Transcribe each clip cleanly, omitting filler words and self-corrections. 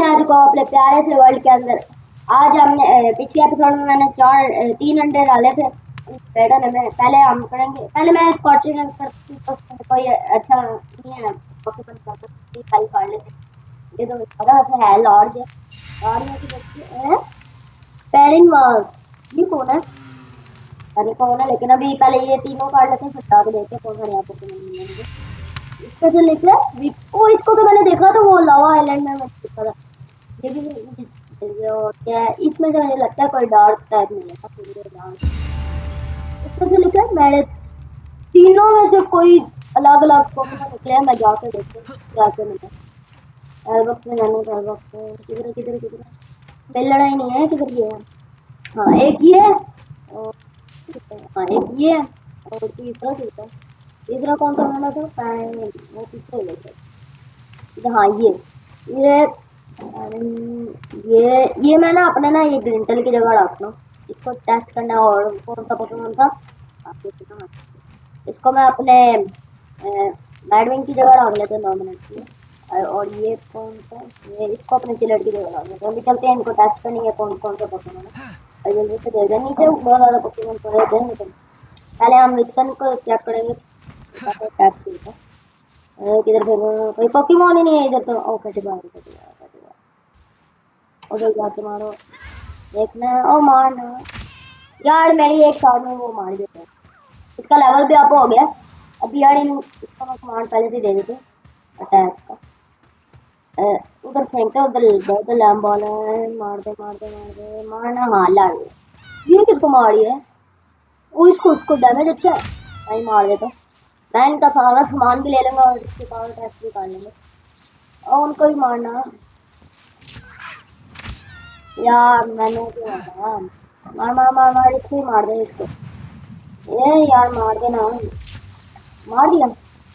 आ चुका हूँ अपने प्यारे से वर्ल्ड के अंदर। आज हमने पिछले एपिसोड में मैंने 3 अंडे डाले थे पैटर्न में। पहले हम करेंगे, पहले मैं स्कॉचिंग करती तो कोई अच्छा नहीं है, पॉसिबल खाली काट लेते। ये तो पता वैसे है लॉर्ड है, लॉर्ड में की बच्ची है पेरिन वाल। ये कौन है? अरे कौन है, लेकिन अभी पहले ये तीनों काट लेते हैं, फिर डाल देते हैं कौन सा यहाँ पर मिलेंगे। इसका जो लिखा है ओ, इसको तो मैंने देखा था वो लावा आइलैंड में, मैंने देखा था। ये भी क्या है इसमें से, मुझे लगता है कोई डार्क टाइप मिलेगा। इसमें से लिखा है मेरे तीनों में से कोई अलग अलग पोकेमॉन निकले हैं। मैं जाके देखूं क्या क्या मिला। एल्बक्स में जाने का, एल्बक्स किधर किधर किधर मिलना ही नहीं है, किधर ये है। हाँ एक ये है और हाँ एक ये है और तीसरा किधर, तीसरा कौन सा मिला था? वो तीसरा ही लेते। हाँ ये ये मैं ना अपने ना ये ग्रिंटल की जगह रखना हूँ, इसको टेस्ट करना। और कौन सा पोकेमॉन था आपको पता? इसको मैं अपने मैडविंग की जगह रख लेते हैं 9 मिनट के लिए। और ये कौन सा, ये इसको अपने चिलर की जगह रख लेते हैं। अभी चलते हैं इनको टेस्ट करनी है कौन कौन सा पोकेमॉन है। और जल्दी से दे दें, नीचे बहुत ज़्यादा पोकेमॉन पड़े थे, लेकिन पहले हम विक्सन को चेक करेंगे। किधर कोई पोकेमॉन ही नहीं है इधर तो। ओ कटिबा उधर जाके मारो, देखना ओ मारना यार। मेरी एक शॉट में वो मार देता है। इसका लेवल भी अप हो गया अभी यार। इसका मैं कमांड पहले से दे देते अटैक का। उधर फेंकते उधर लैम्प बॉल है, मार दे मार दे मार दे मारना। हाँ लाड़ ये किसको मारी है? वो उसको डैमेज अच्छा है, नहीं मार देता। मैं इनका सारा सामान भी ले लूँगा और इसके पावर टेस्ट भी कर लेंगे और उनको भी मारना। यार मैंने क्या मारा? मार मार मार मार, इसको ही मार दे इसको। ये यार मार देना, मार दिया।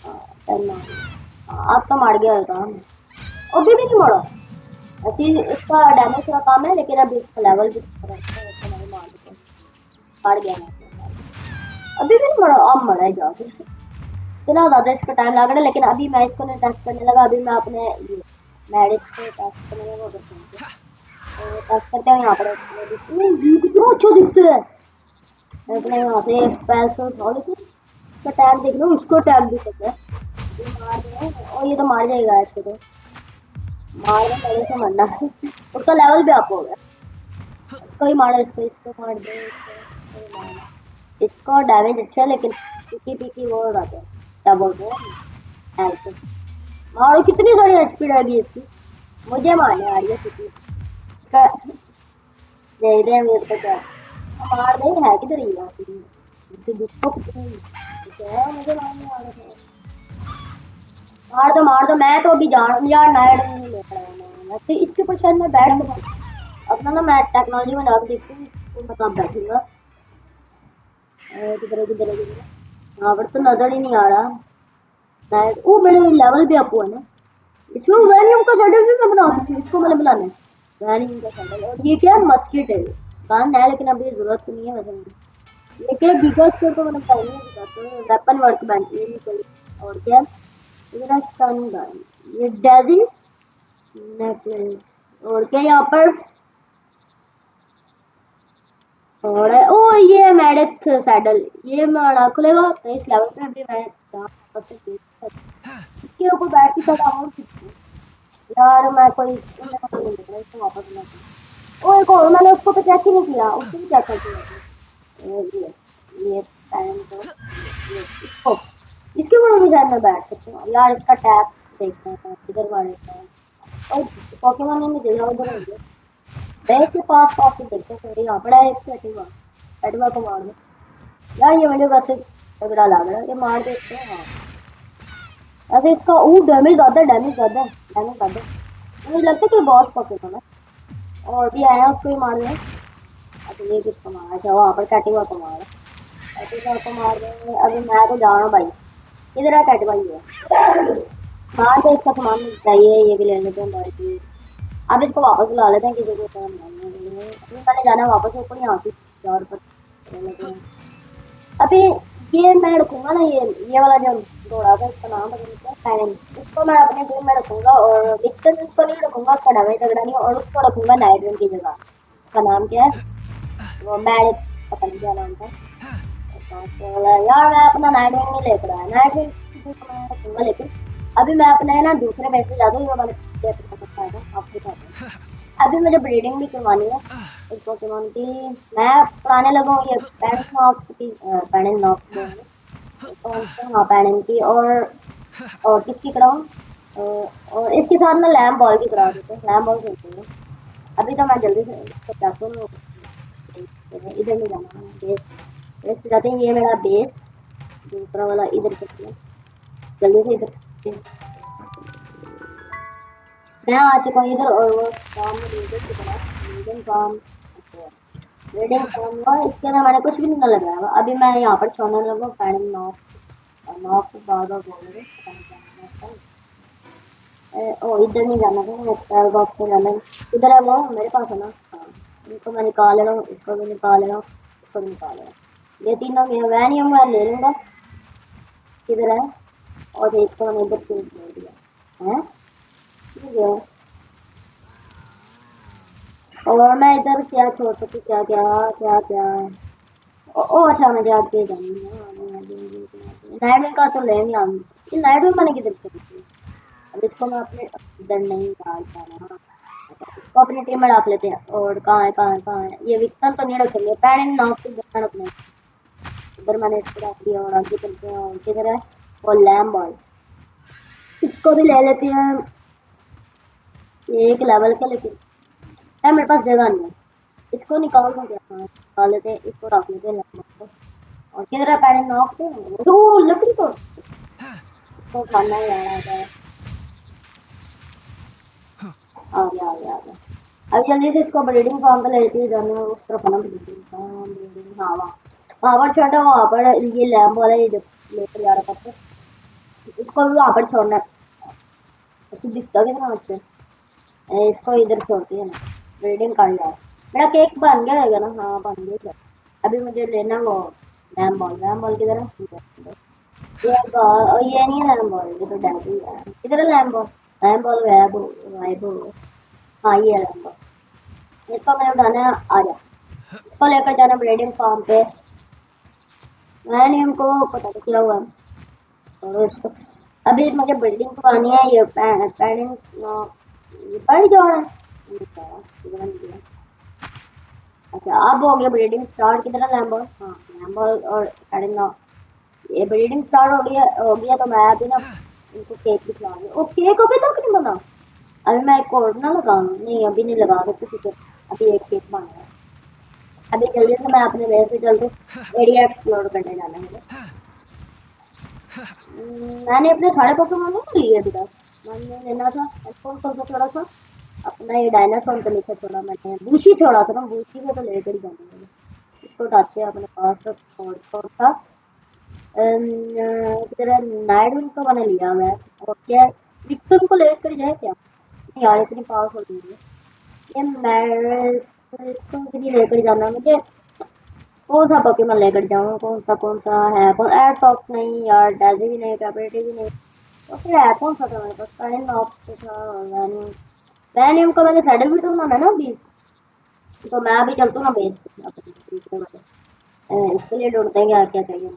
अब तो मार गया होगा, अभी भी नहीं मारा। ऐसे इसका डैमेज थोड़ा कम है, लेकिन अभी इसका लेवल भी मार देते, मार गया ना। अभी भी नहीं मरा, अब मरा है जाके। इतना ज़्यादा इसका टाइम लग रहा है, लेकिन अभी मैं इसको नहीं टेस्ट करने लगा। अभी मैं अपने ये मैडिक को टेस्ट करने लगा। टेस्ट करते हैं यहाँ पर। कितना अच्छा दिखता है। मैं अपने यहाँ से पैर से उठा लेती हूँ, इसका टैग देख लो, इसको टैग भी सकते हैं। ये मार दे और ये तो मार जाएगा ऐसे तो। मार दे पहले से मरना है। उसका लेवल भी अप हो गया। इसको ही मारो, इसको मार दे, इसको डैमेज अच्छा है, लेकिन पीकी वो हो जाता है, क्या बोलते हैं हेल्थ। मारो, कितनी सारी एचपी रहेगी इसकी। मुझे मारने आ रही है पीकी इसका। दे दे मेरे को मार दे, है किधर ही इससे दुखो कितनी है। मुझे मारने आ रहा है, मार दो। मैं तो अभी जान यार नाइट नहीं ले रहा हूँ तो इसके ऊपर शायद मैं बैठ सकूँ अपना ना। मैं टेक्नोलॉजी में लगा देखती हूँ तो मतलब बैठूंगा। किधर यहाँ पर तो नजर ही नहीं आ रहा नाइट। ओ मेरे लेवल भी अप हुआ ना। इसमें वैनियम का सैडल भी मैं बना सकती हूँ, इसको मतलब बनाना है वैनियम का सैडल। और ये क्या है? मस्किट है, गन है, लेकिन अभी जरूरत तो नहीं है वैसे। ये क्या गीगा स्टोर तो मतलब पहले ही बताते हैं। वेपन वर्क बैंक ये निकल। और क्या इधर सन गन, ये डेजी नेकलेस। और क्या यहाँ पर और है? ओ ये मैडेथ सैडल, ये मेरा खुलेगा तो इस लेवल पे अभी मैं इसके ऊपर बैठ के चढ़ाऊँ यार। मैं कोई इसको वापस लाता। ओ एक और मैंने उसको तो चेक ही नहीं किया, उसको भी चेक करके ये टाइम तो इसको इसके ऊपर भी शायद मैं बैठ सकती हूँ यार। इसका टैप देखना है किधर मारना है। और पोकेमॉन नहीं देखा उधर हो गया। मैं इसके पास देखते हैं, यहाँ पड़ा है एक कटवा को मार दो यार। ये मुझे वैसे तगड़ा लग रहा है, ये मार देते हैं। हाँ ऐसे इसका डैमेज ज़्यादा मुझे लगता है कि बॉस पोकेमॉन है। और भी आया उसको ही मार दें। अच्छा ये किसको मारा? अच्छा वहाँ पर कैटिवा को मारा, कैटिवा को मार देंगे। अभी मैं तो जा रहा हूँ भाई, इधर है कैटिवा ही है। मार दे, इसका सामान चाहिए, ये भी ले लेते हैं भाई। अब इसको वापस बुला लेते हैं किसी को काम मैंने जाना है वापस ऊपर। यहाँ पे चार पर अभी ये मैं रखूंगा ना, ये वाला जो घोड़ा था इसका नाम पता नहीं क्या, पैनिन। इसको मैं अपने टीम में रखूंगा और विक्सन को नहीं रखूंगा, उसका डैमेज तगड़ा नहीं, और उसको रखूंगा नाइटविंग की जगह। उसका नाम क्या है, वो मैड, पता नहीं क्या नाम था यार। मैं अपना नाइटविंग नहीं लेकर आया, नाइटविंग को मैं रखूंगा, लेकिन अभी मैं अपने है ना दूसरे बेस पे जाता हूँ, वाले आपको दिखाता हूँ। अभी मुझे ब्रीडिंग भी करवानी है इस पोकेमॉन की। मैं पढ़ाने लगा हूँ ये पैनिक की, पैनिक नॉक हाँ पैनिक की, और किसकी कराऊँ, और इसके साथ मैं लैम्प बॉल की करा देते हैं, लैम्प बॉल खेलते हैं। अभी तो मैं जल्दी से जाता हूँ, इधर नहीं जाना बेस, बेस पे जाते हैं, ये मेरा बेस दूसरा वाला इधर करते हैं, जल्दी से इधर मैं आ चुका हूँ इधर। और वो काम में रीडिंग की तरह रीडिंग काम, रीडिंग काम हुआ, इसके अंदर मैंने कुछ भी नहीं लगाया हुआ। अभी मैं यहाँ पर छोड़ने लगा पैनिक नॉक, नॉक के बाद और बोल रहे पता नहीं क्या नाम है। ओ इधर नहीं जाना था, स्टाइल बॉक्स में जाना है। इधर है वो मेरे पास है ना, हाँ इनको मैं निकाल रहा हूँ, इसको भी निकाल रहा हूँ, इसको भी निकाल रहा हूँ, ये तीनों गए वैनियम मैं ले लूँगा। किधर है, और इसको मैंने इधर से दे दिया है, ठीक है। और मैं इधर क्या छोड़ सकती, क्या क्या क्या क्या, अच्छा मुझे आगे नाइट में का तो लेंगे हम, ये नाइट में मैंने किधर से की? अब इसको मैं अपने इधर नहीं डाल पा रहा, इसको अपनी टीम में डाल लेते हैं। और कहाँ है कहाँ है कहाँ है, ये विक्टन तो नहीं रखेंगे, पैन नॉक से विक्टन रखने, इधर मैंने इसको रख दिया। और आगे चलते हैं, और किधर है वो लैम्प बॉय, इसको भी ले लेते हैं, ये एक लेवल का, लेकिन है मेरे पास जगह नहीं है, इसको निकाल दो क्या, हाँ निकाल लेते हैं, इसको रख लेते हैं लैम्प को। और किधर है पैन नॉक पे, तो लकड़ी तो इसको खाना ही आ रहा है, आ गया आ गया आ गया। अभी जल्दी से इसको ब्रीडिंग फार्म पे लेती है जाने, उस तरफ ना ब्रीडिंग फार्म, ब्रीडिंग हाँ वहाँ पर छोटा, वहाँ पर ये लैम्प वाला ये लेकर जा रहा था, इसको भी वहाँ पर छोड़ना है। उसे दिखता कितना अच्छा, इसको इधर छोड़ती है ना, ब्रीडिंग कर लिया। मेरा केक बन गया होगा ना, हाँ बन गया। अभी मुझे लेना वो लैम्प बॉल, लैम्प बॉल किधर है, ये नहीं है लैम्प बॉल, ये तो डैशिंग है। किधर है lamp ball, lamp ball vibe, हाँ ये है लैम्प बॉल, इसको मैंने उठाना है, आ जा, इसको लेकर जाना ब्रीडिंग फार्म पे। मैंने इनको पता नहीं क्या हुआ, और इसको अभी मुझे बिल्डिंग करवानी है, ये पैडिंग ये बढ़ जा रहा है। अच्छा अब हो गया ब्रीडिंग स्टार्ट, किधर है लैम्बो, हाँ लैम्बो और पैडिंग ना, ये ब्रीडिंग स्टार्ट हो गया तो मैं अभी ना इनको केक भी खिलाऊंगी। ओ केक अभी तक नहीं बना, अभी मैं एक और ना लगाऊंगी, नहीं अभी नहीं लगा सकती क्योंकि अभी एक केक बन रहा है। अभी जल्दी से मैं अपने बेस पे चल दूँ, एरिया एक्सप्लोर करने जाना है। मैंने अपने सारे पोकेमॉन नहीं लिए अभी तक, मैंने लेना था कौन सा छोड़ा था अपना, ये डायनासोर तो नहीं छोड़ा मैंने, बूशी छोड़ा था ना, बूशी को तो लेकर ही जाना है। इसको उठाते हैं अपने पास, और कौन था तेरा नाइडविन तो मैंने लिया मैं, और क्या विक्सन को लेकर जाए क्या, नहीं यार इतनी पावरफुल नहीं है ये, मैं इसको भी लेकर जाना मुझे। कौन सा पोकेमॉन लेकर जाऊँ, कौन सा है, कौन एयरसॉफ्ट नहीं यार, डेजी भी नहीं, कैपेटिव भी नहीं, तो फिर है कौन सा था मेरे पास, पैनिक नॉक था, वैनियम, वैनियम का मैंने सैडल भी तो बनाना है ना अभी, तो मैं अभी चलता हूँ ना बेस पे, इसके लिए ढूंढते हैं क्या क्या चाहिए।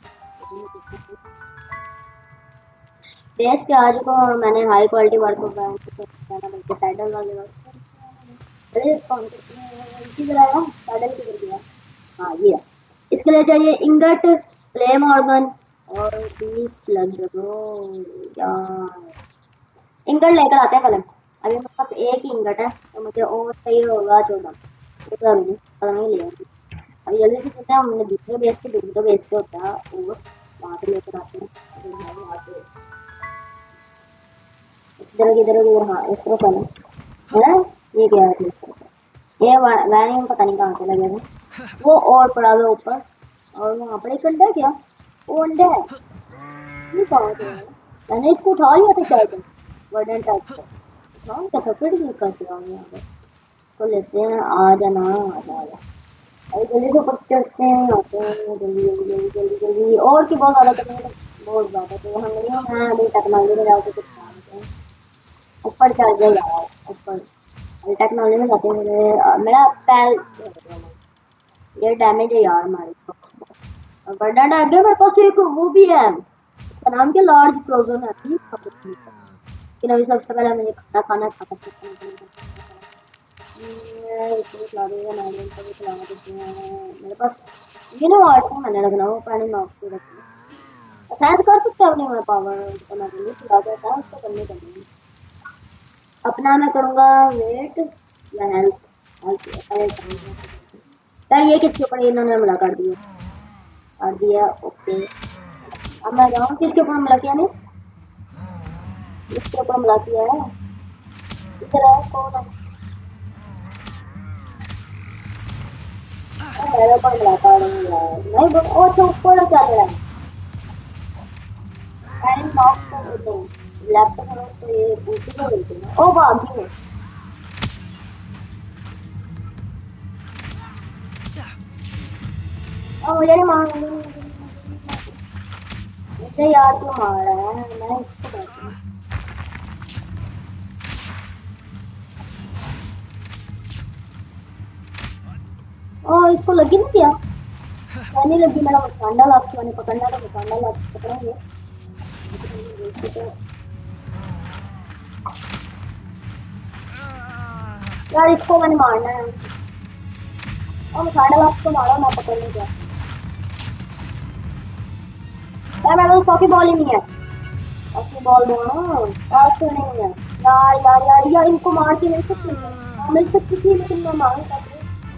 बेस पे आज को मैंने हाई क्वालिटी वर्क बल्कि सैडल वाले वर्क, अरे कौन किधर आया सैडल, किधर गया, हाँ ये इसके लिए चाहिए इंगट, फ्लेम ऑर्गन और 20 लगो यार। इंगट लेकर आते हैं पहले, अभी मेरे पास एक ही इंगट है, तो मुझे और चाहिए होगा 14, पता नहीं लिया। अभी जल्दी से चलते हैं, हमने दूसरे बेस पे होता है, और वहाँ पे लेकर आते हैं। इधर हाँ इस तरफ है ना, ये क्या है इस तरफ, ये वैनियम पता नहीं कहाँ से लगे थे, वो और पड़ा हुआ ऊपर, और वहाँ पर एक अंडा है क्या, वो अंडा है, ये कहाँ से है, मैंने इसको उठा लिया था शायद वर्डन टाइप से, उठा लिया था फिर भी करते हैं यहाँ पे, तो लेते हैं, आ जाना आ जा। अरे जल्दी से ऊपर चढ़ते हैं यहाँ से, जल्दी जल्दी जल्दी जल्दी जल्दी। और की बहुत ज़्यादा करेंगे तो बहुत ज़्यादा, तो हम नहीं हो, मैं अभी टेक्नोलॉजी में जाकर कुछ काम करते हैं। ऊपर चढ़ जाए यार ऊपर। अभी टेक्नोलॉजी में जाते हैं, मेरा पैर ये डैमेज है यार हमारे को। और बड़ा डैमेज है मेरे पास, एक वो भी है, उसका नाम क्या, लार्ज फ्रोजन है। लेकिन अभी सबसे पहले मुझे खाना खाना था, इसको खिला देगा, नारियल को भी खिला देते हैं। मेरे पास ये ना वाटर मैंने रखना, वो पानी में ऑफ रखना शायद कर सकते हैं अपने में पावर करना के लिए, खिला देता है उसको करने के लिए। अपना मैं करूँगा वेट या हेल्थ, यार ये किसके ऊपर इन्होंने हमला कर दिया। ओके अब मैं जाऊँ, किसके ऊपर हमला किया, नहीं इसके ऊपर हमला किया है। इधर है कौन है, मेरे ऊपर हमला कर नहीं ओ अच्छा ऊपर क्या ले रहा है, एंड नॉक कर दो लेफ्ट करो तो ये ऊपर को देते हैं। ओ भागी है, अब मुझे नहीं मार, मुझे यार क्यों मार रहा है, मैं इसको कहती हूँ। ओ इसको लगी नहीं क्या, मैंने लगी, मेरा मकांडा लाक्स मैंने पकड़ना था, मकांडा लाक्स पकड़ेंगे यार, इसको मैंने मारना है। और मकांडा लाक्स को मारो, मैं पकड़ नहीं गया यार, मेरे पास पॉकी बॉल ही नहीं है। पॉकी बॉल दो ना, पास तो नहीं है यार यार यार यार, इनको मार के मिल सकती है, हाँ मिल सकती थी लेकिन मैं मार नहीं पाती।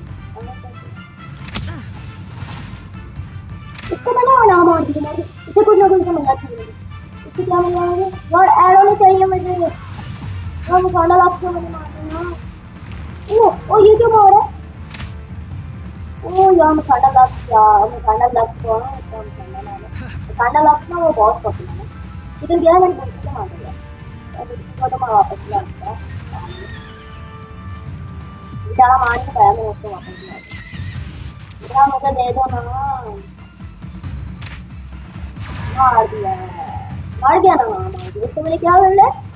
इसको मैंने और मार दिया, इसे कुछ ना कुछ तो मिलना चाहिए मुझे। इससे क्या मिल रहा है यार, एरो नहीं चाहिए मुझे यार, मकांडा लाक्स को मैंने मार दिया। ओ ये क्यों मार रहा है, ओ यार मकांडा लाक्स, यार मकांडा लाक्स को ना, इसका मकांडा लाक्स ना वो बहुत पसंद है। इधर गया मैंने दूसरे को मार दिया, दूसरे को तो मैं वापस ला दिया, बेचारा मार नहीं पाया, मैं उसको वापस ला दिया, मुझे दे दो ना। मार दिया, मार गया ना, हाँ मार दिया। इसको मैंने क्या मिल रहा है,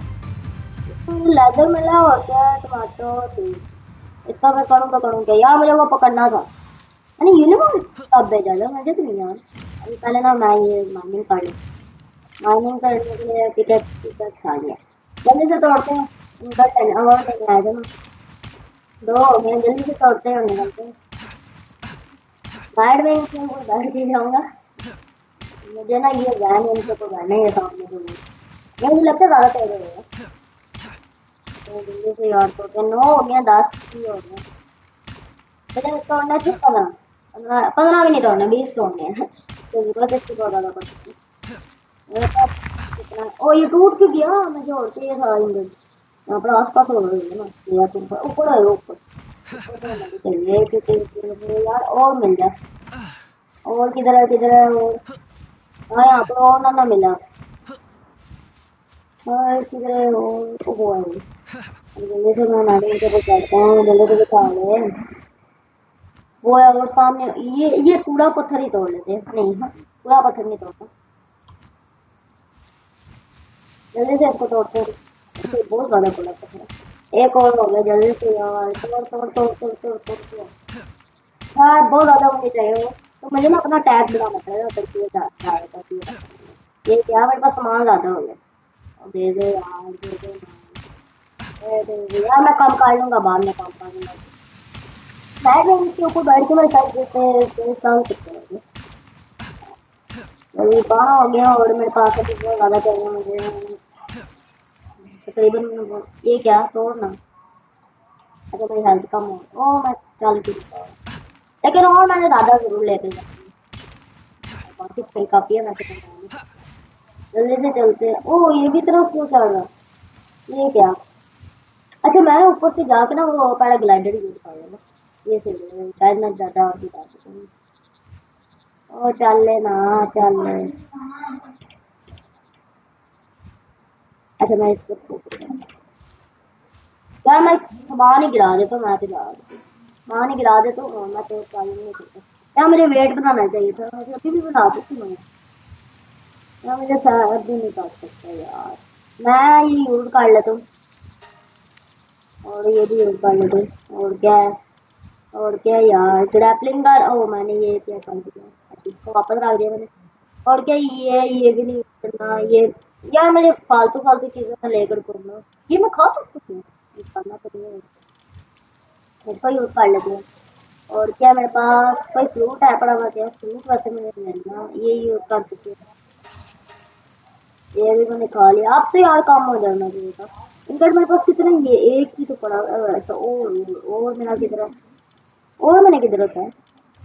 लेदर मिला और क्या, टमाटो ठीक। इसका मैं करूँ तो करूँ क्या यार, मुझे वो पकड़ना था, मैंने यूनिवर्स कब भेजा था मुझे तो नहीं यार। अभी पहले ना मैं ये माइनिंग कर लूँ, माइनिंग करने के लिए टिकट टिकट खा लिया। जल्दी से तोड़ते हैं, उनका टेन और लेके आए थे ना, दो हो गए, जल्दी से तोड़ते हैं और निकलते हैं। साइड में इसमें कोई बैठ के जाऊँगा, मुझे ना ये वैन इनसे तो बैठने है सामने को, ये मुझे लगता है ज़्यादा तेज हो गया। तो जल्दी से यार तोड़ते, 9 हो गया, 10 ही हो गया, मुझे तोड़ना चाहिए 15, 15 भी नहीं तोड़ना, 20 तोड़ने हैं। तो जरूरत है इसकी बहुत ज़्यादा पड़ती है मेरे पास। कितना ओ ये टूट क्यों गया, मुझे और चाहिए था इंजन, यहाँ पर आसपास हो रही है ना, या तो ऊपर ऊपर है, ऊपर ऊपर तो होना भी चाहिए क्योंकि यार और मिल जाए। और किधर है और, हाँ यहाँ पर और ना मिला, हाँ किधर है और, वो है जल्दी से मैं नारियल के ऊपर चढ़ता हूँ, जल्दी से बता ले। वो है और सामने ये कूड़ा पत्थर ही तोड़ लेते हैं, नहीं हाँ कूड़ा पत्थर नहीं तोड़ता, जल्दी से इसको तोड़ते हैं, इसको बहुत ज़्यादा कूड़ा पत्थर है। एक और हो गया, जल्दी से यार तोड़ तोड़ तोड़ तोड़ तोड़ तोड़ तोड़ यार, बहुत ज़्यादा होनी चाहिए वो, तो मुझे ना अपना टैग बढ़ाना पड़ेगा, करके ये जाएगा ये क्या, मेरे पास सामान ज़्यादा हो गया, दे दे यार दे दे यार, मैं काम कर लूँगा, बाद में काम कर लूँगा। बैठ में इसके ऊपर बैठ के मैं कर देते काम सकते हैं। अभी कहाँ हो गया, और मेरे पास अभी बहुत ज़्यादा चाहिए मुझे तकरीबन। ये क्या तोड़ना, अच्छा मेरी हेल्थ कम हो, ओ मैं चल की लेकिन और मैंने ज़्यादा जरूर लेके जाना, बाकी सही काफ़ी है वैसे तो। जल्दी से चलते हैं, ओ ये भी तरफ क्यों चल रहा है, ये क्या, अच्छा मैं ऊपर से जाके ना वो पैराग्लाइडर यूज कर लूँगा, ये सही शायद मैं ज़्यादा और भी जा सकूँ। ओ चल ले ना, चल ले, अच्छा मैं इसको यार मैं सामान ही गिरा देता हूँ, मैं तो जा रही हूँ। माँ ने गिरा दे तो मैं तो ट्राई नहीं करता यार। मुझे वेट बनाना चाहिए था, मुझे अभी भी बना सकती हूँ यार। मुझे सर भी नहीं काट सकता यार। मैं ये यूज कर लेता हूँ और ये भी यूज कर लेता हूँ। और क्या है, और क्या है यार, ग्रैपलिंग का ओ मैंने ये क्या कर दिया। अच्छा इसको वापस रख दिया मैंने। और क्या ये भी नहीं यूज करना ये। यार मुझे फालतू फालतू चीजें में लेकर घूमना। ये मैं खा सकती हूँ, ये खाना तो नहीं है। इसको यूज कर लेते हैं। और क्या मेरे पास कोई फ्रूट है पड़ा हुआ, क्या फ्रूट वैसे मुझे लेना, ये यूज कर सकते हैं। ये भी मैंने खा लिया। अब तो यार काम हो जाना चाहिए था। इनका मेरे पास कितने, ये एक ही तो पड़ा हुआ है। अच्छा और मेरा किधर है, और मैंने किधर रखा है।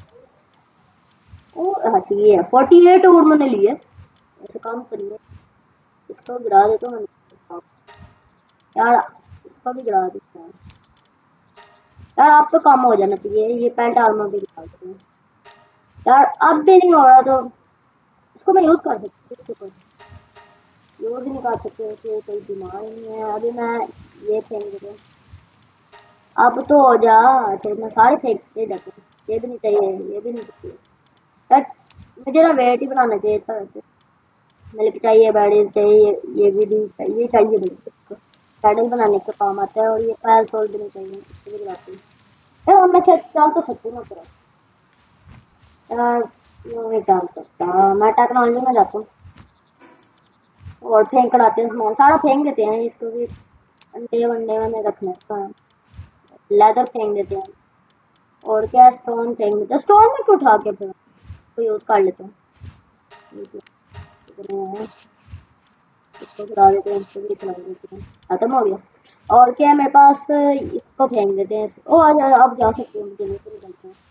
और अच्छा ये है 48 और मैंने लिए। ऐसे काम करिए, इसको गिरा देता हूँ मैंने यार। इसको भी गिरा देता हूँ यार। आप तो काम हो जाना चाहिए। ये पैंट आर्मर भी गिरा देते हैं यार। अब भी नहीं हो रहा तो इसको मैं यूज कर सकती हूँ। इसको यूज ही नहीं कर सकते कि कोई बीमार नहीं है। अभी मैं ये फेंक देता हूँ। अब तो हो जा। अच्छा मैं सारे फेंकते जाते हूँ। ये भी नहीं चाहिए, ये भी नहीं चाहिए यार। मुझे ना वेट ही बनाना चाहिए था वैसे। मिल्क चाहिए, बैडीज चाहिए, ये भी नहीं चाहिए, ये चाहिए नहीं। पैडल बनाने का काम आता है। और ये पैल सोल्ड भी नहीं चाहिए, इसको भी लगाती हूँ यार। अब मैं शायद चल तो सकती हूँ ना पूरा यार। यूँ नहीं चल सकता, मैं टेक्नोलॉजी में जाता हूँ और फेंक कराते हैं सामान सारा फेंक देते हैं। इसको भी अंडे वंडे मैंने रखने का, लेदर फेंक देते हैं। और क्या स्टोन फेंक देते हैं। स्टोन में क्यों उठा के फिर तो यूज कर लेते हैं। इसको गिरा देते हैं, इसको भी खिला देते हैं। खत्म हो गया। और क्या है मेरे पास, इसको फेंक देते हैं। ओ अब जा सकते हैं, जल्दी से निकलते हैं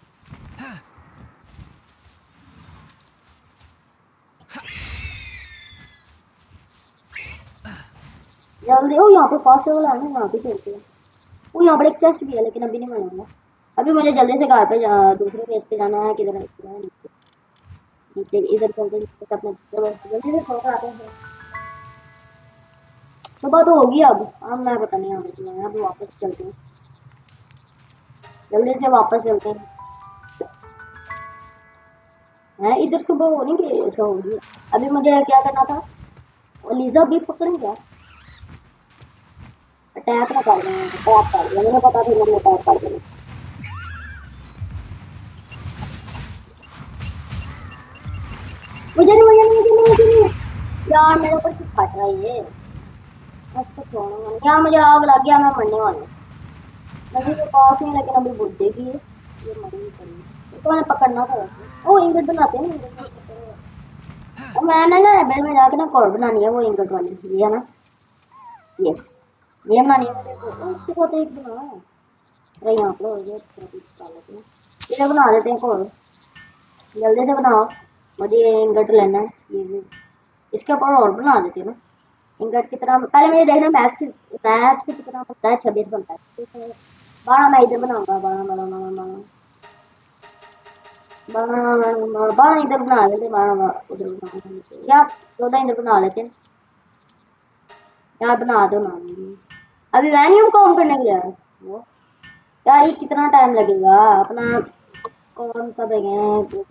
जल्दी। ओ यहाँ पे फास्ट लेवल है ना, यहाँ पे खेलते हैं। वो यहाँ पर एक चेस्ट भी है लेकिन अभी नहीं बनाऊंगा। अभी मुझे जल्दी से घर पे दूसरे पेज पे जाना है। किधर है, किधर है, नीचे नीचे इधर चलते हैं, नीचे से अपने जल्दी से सो कर आते हैं। सुबह तो होगी अब मैं पता नहीं यहाँ पे चला है। अब वापस चलते हैं, जल्दी से वापस चलते हैं। हैं इधर सुबह होने की अच्छा होगी। अभी मुझे क्या करना था, वो लीजा भी पकड़े क्या, अटैक ना कर देना। अटैक कर दिया, मुझे पता था मैंने अटैक कर देना। मुझे नहीं यार, मेरे ऊपर कुछ फट रहा है ये। मैं इसको छोड़ूंगा नहीं यार। मुझे आग लग गया, मैं मरने वाला हूँ। नदी के पास में लेकिन अभी बुझ जाएगी ये मर नहीं पड़ी। इसको मैंने पकड़ना था वैसे। ओ इंगट बनाते हैं ना, इंगट और मैंने ना बेड में जाके ना कोड बनानी है, वो इंगट वाली ये है ना। ये ये बनानी है मेरे को। ओ इसके साथ एक बना है। अरे यहाँ पर ये डाल लेते हैं, ये बना देते हैं कोड। जल्दी से बनाओ, मुझे ये इंगट लेना है। ये भी इसके ऊपर और बना देते हैं ना इंगट की तरह। पहले मुझे देखना मैथ से कितना बनता है। 26 बनता है। 12 मैं इधर बनाऊंगा। 12 12 12 12 12 इधर बना लेते। 12 उधर बना या 14 इधर बना लेते हैं यार। बना दो ना, अभी मैं नहीं हूँ काम करने के लिए वो यार। ये कितना टाइम लगेगा अपना, कौन सा बैग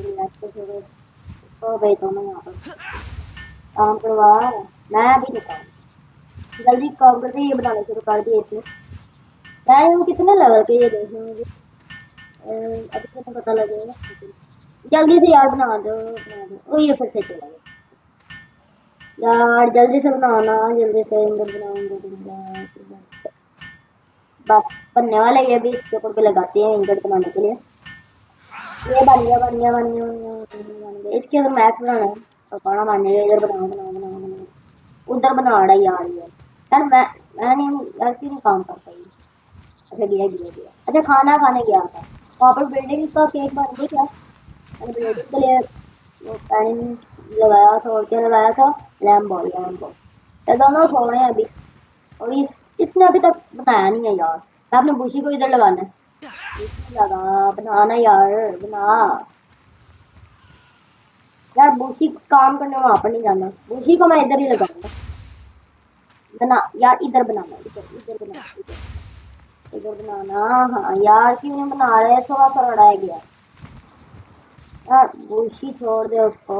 तो भेजता हूँ मैं यहाँ पर। काम करवा, मैं अभी नहीं काम जल्दी काम करके ये बनाना शुरू कर दिए इसमें। यार ये कितने लेवल के ये देखें मुझे अभी तो पता लगेगा। जल्दी से यार बना दो, बना दो। ओ ये फिर से चला गया यार। जल्दी से बनाना, जल्दी से इंगट बनाऊंगा बस। बनने वाला ये भी इसके ऊपर पे लगाते हैं इंगट बनाने के लिए। ये बन गया बन गया बन गया बन गया बन गया। इसके अगर मैथ बनाना है तो खाना बन जाएगा। इधर बनाओ बनाओ बनाओ बनाओ, उधर बना रहा है यार। ये यार मैं नहीं यार, क्यों नहीं काम करता ये। अच्छा गया गया गया। अच्छा खाना खाने गया था वहाँ पर। बिल्डिंग का केक बन गया क्या, मैंने बिल्डिंग के लिए वो पैनिंग लगाया था। और क्या लगाया था, लैम्प बॉल लैम्प बॉल। ये दोनों सो रहे हैं अभी। और इसने अभी तक बनाया नहीं है यार। आपने बुशी को इधर लगाना है, लगा बनाना यार बना यार। बुशी काम करने वहां पर नहीं जाना, बुशी को मैं इधर ही लगाऊंगा। बना यार, इधर बनाना, इधर इधर बनाना इधर। इधर बनाना। हाँ यार क्यों नहीं बना रहे, थोड़ा सा लड़ाया गया यार। बुशी छोड़ दे उसको।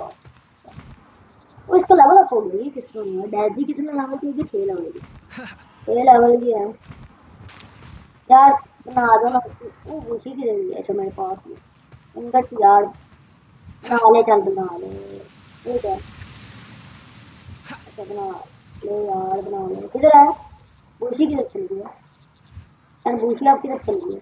वो इसका लेवल अप हो गई किसको नहीं है। डैजी कितना लेवल की होगी, 6 लेवल की। 6 लेवल की है यार। बना दो ना। वो बुशी की जरूरी है अच्छा मेरे पास में। इंगट यार बना ले, चल बना ले। ठीक है अच्छा बना ले यार, बना ले। किधर है बुशी, किधर चल गई है यार बुशी, आप किधर चल गई है।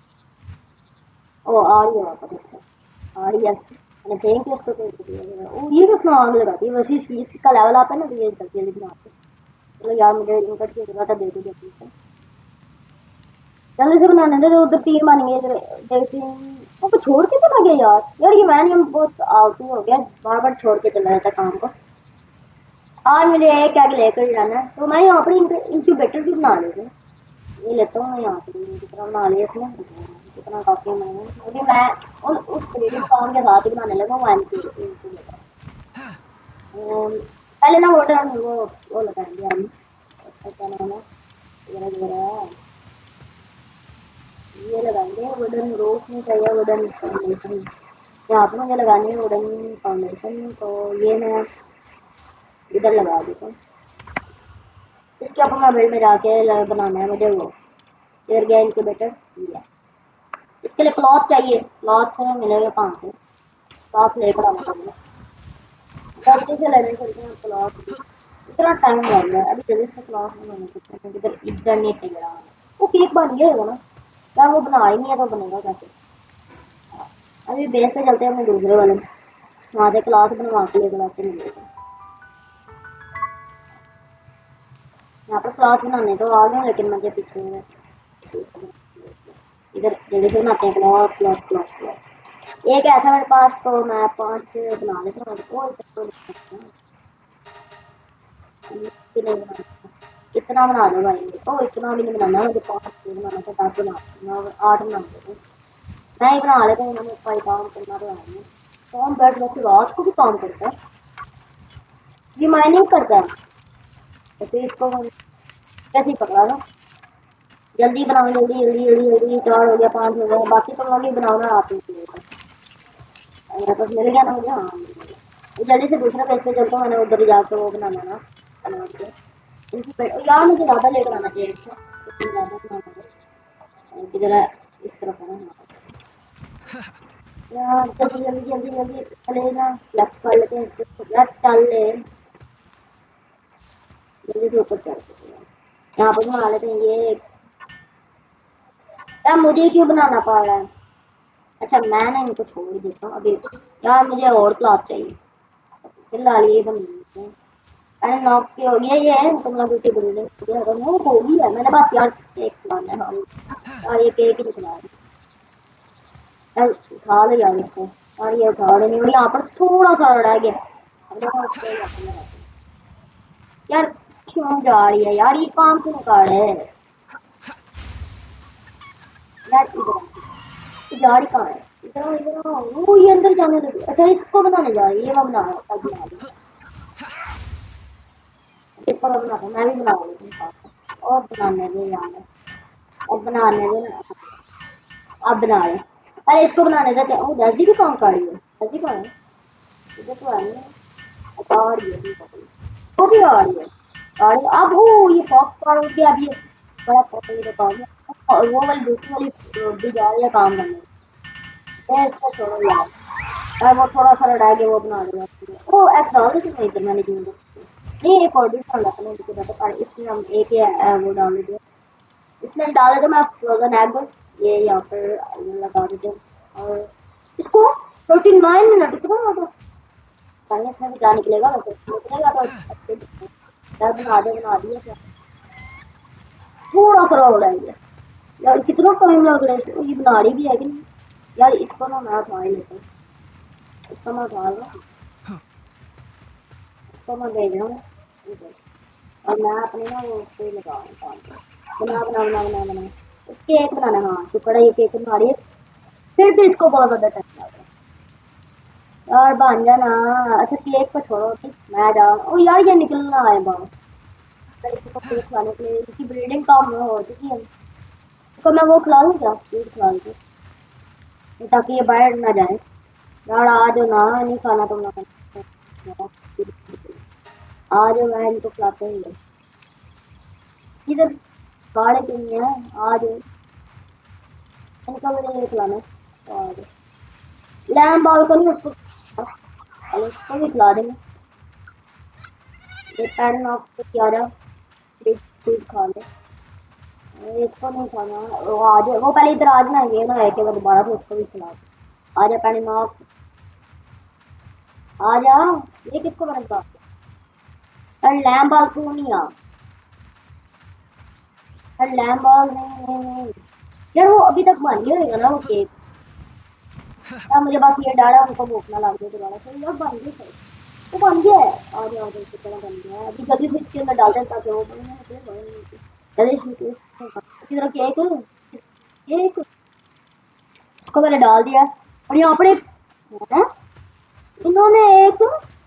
ओ आ रही है वापस, अच्छा आ रही है। मैंने फेंक के उसको फेंक दिया। वो ये किसने आग लगा दी, वैसे इसका लेवल आप है ना, तो ये जल्दी जल्दी बनाते। चलो यार मुझे इनकट की जरूरत है, दे दो जल्दी से। जल्दी से बनाने दे, उधर 3 बन गए इधर। देखते हैं वो तो छोड़ के चला गया यार। यार ये मैन हम बहुत आलतू हो गया, बार बार छोड़ के चला जाता काम को। आज मुझे एक एग लेकर जाना है, तो मैं यहाँ पर इंक्यूबेटर भी बना लेते। ये लेता हूँ मैं यहाँ पे, कितना बना लिया इसमें, कितना काफी मैंने, क्योंकि मैं उस क्रिएटिव काम के साथ ही बनाने लगा हूँ इंक्यूबेटर। पहले ना वो लगाएंगे हम, उसका क्या नाम है, ये लगाएंगे वुडन रूफ में चाहिए, वुडन फाउंडेशन। यहाँ पर मुझे लगानी है वुडन फाउंडेशन, तो ये मैं इधर लगा देता हूँ। इसके ऊपर मैं बिल्ड में जाके बनाना है मुझे वो एयर गैन के बेटर ये। इसके लिए क्लॉथ चाहिए, क्लॉथ मिलेगा कहाँ से, क्लॉथ लेकर आना पड़ेगा। जल्दी से लेने चलते हैं क्लॉथ। इतना टाइम लग रहा है अभी, जल्दी से क्लॉथ नहीं बना सकते क्योंकि इधर इंटरनेट नहीं रहा। वो केक बन गया होगा ना क्या, वो बना ही नहीं है तो बनेगा कैसे। अभी बेस पे चलते हैं अपने दूसरे वाले, वहाँ से क्लॉथ बनवा के लेकर आते मिलेगा। यहाँ पर क्लॉथ बनाने तो आ गए, लेकिन मुझे पीछे इधर जल्दी से बनाते हैं क्लॉथ क्लॉथ क्लॉथ क्लॉथ। एक ऐसा मेरे पास, तो मैं 5 बना लेता हूँ। इतना बना दो भाई, ओ इतना भी नहीं बनाना मुझे, 5 बनाना था, 10 बना 8 बना दो। मैं ही बना लेता हूँ, मैंने कोई काम करना तो है नहीं। कौन बैठ वैसे रात को भी काम करता है, ये माइनिंग करता है वैसे। इसको कैसे ही पकड़ा ना। जल्दी बनाओ, जल्दी जल्दी जल्दी जल्दी। 4 हो गया, 5 हो गया, बाकी तुम लोग ही बनाओ ना आप ही। मेरे पास मिल गया ना मुझे, हाँ मिल गया। जल्दी से दूसरा पेज पे चलता हूँ, मैंने उधर जाकर वो बनाना ना बना के इनकी यार। मुझे ज़्यादा लेकर आना चाहिए इसको, ज़्यादा बनाना है किधर है, इस तरफ है ना यार। जल्दी जल्दी जल्दी जल्दी चले ना, लेफ्ट कर लेते हैं इसको, लेफ्ट चल ले जल्दी से ऊपर चलते हैं। यहाँ पर बना लेते हैं ये। यार मुझे क्यों बनाना पड़ रहा है, अच्छा मैं ना इनको छोड़ ही देता हूँ अभी। यार मुझे और क्लॉथ चाहिए, फिलहाल ये बन गई है। अरे नॉक की हो गया ये है, तुम लोगों की बिल्डिंग हो गया अगर वो होगी है मेरे पास यार। केक खिलाना है हाँ यार, ये केक ही खिला यार। उठा ले यार इसको, और ये उठा रहे नहीं, और यहाँ पर थोड़ा सा रह गया यार। क्यों जा रही है यार, ये काम क्यों कर रहे हैं यार। इधर जा रही कहाँ है, इधर इधर वो ये अंदर जाने लगी। अच्छा इसको बनाने जा रही है, ये मैं बना रहा हूँ, बना रही इसको मैं बना रहा हूँ, मैं भी बना रही हूँ। और बनाने दे यार, और बनाने दे ना, अब बना रहे। अरे इसको बनाने देते हैं। वो जैसी भी काम कर रही है, जैसी कौन है, इधर तो आ रही है। अच्छा आ रही है, वो भी आ रही है, आ रही है। अब वो ये फॉक्स कार उठ गया, अब ये बड़ा पॉपुलर काम है। और वो वाली दूसरी वाली भी जा रही है काम करने। मैं इसको छोड़ो यार, यार वो थोड़ा सा लड़ा के वो बना देगा। वो एक डाल देते मैं इधर, मैंने क्यों नहीं एक और भी डाल रखा है इसमें, हम एक ही वो डाल देते। इसमें डाल देते मैं फ्रोजन एग, ये यहाँ पर लगा देते हैं। और इसको 39 मिनट इतना होगा, पहले इसमें भी क्या निकलेगा, निकलेगा तो यार बना दिया क्या, थोड़ा सा और रहेगा यार। कितना टाइम लग रहा है इसको, ये बना रही भी है कि नहीं यार। इसको ना मैं उठा ही लेता हूँ, इसको मैं उठा रहा हूँ, इसको मैं भेज रहा हूँ। और मैं अपने ना वो उसको लगा रहा हूँ काम पे। बना बना बना बना बना केक बनाना, हाँ शुक्र है ये केक बना रही है। फिर भी इसको बहुत ज़्यादा टाइम लग रहा है यार, बन जाना। अच्छा केक को छोड़ो, ठीक मैं जा रहा हूँ। ओ यार ये निकलना है बाहर, इसको केक खाने के लिए, इसकी ब्रीडिंग काम हो चुकी है। इसको मैं वो खिला दूँ क्या, फूड खिला दूँ ताकि ये बाहर ना जाए। यार आ जाओ ना, नहीं खाना तुम ना आ जाओ, मैं इनको खिलाते ही है। इधर गाड़े क्यों नहीं है, आ जाओ, इनका मुझे ये खिलाना है। और लैम बॉल को नहीं उसको, चलो उसको भी खिला देंगे। ये पैन ऑफ को किया जा, फूड खा ले। इसको नहीं खाना, वो आ जाए, वो पहले इधर आ जाना, ये ना है कि मैं दोबारा से उसको भी खिला दूं। आ जा पैन ऑफ, आ जा। ये किसको मैंने कहा यार, लैम बॉल तू नहीं आ यार, लैम बॉल नहीं यार, वो अभी तक बन नहीं होगा ना वो केक यार। मुझे बस ये डर है उनको भूख ना लग जाए दोबारा से। यार बन गया सही, वो बन गया है। आ जाओ कितना बन गया है, अभी जल्दी से इसके अंदर डाल दें ताकि वो बन जाए जल्दी से। किधर केक, केक इसको मैंने डाल दिया। और यहाँ पर एक है, इन्होंने एक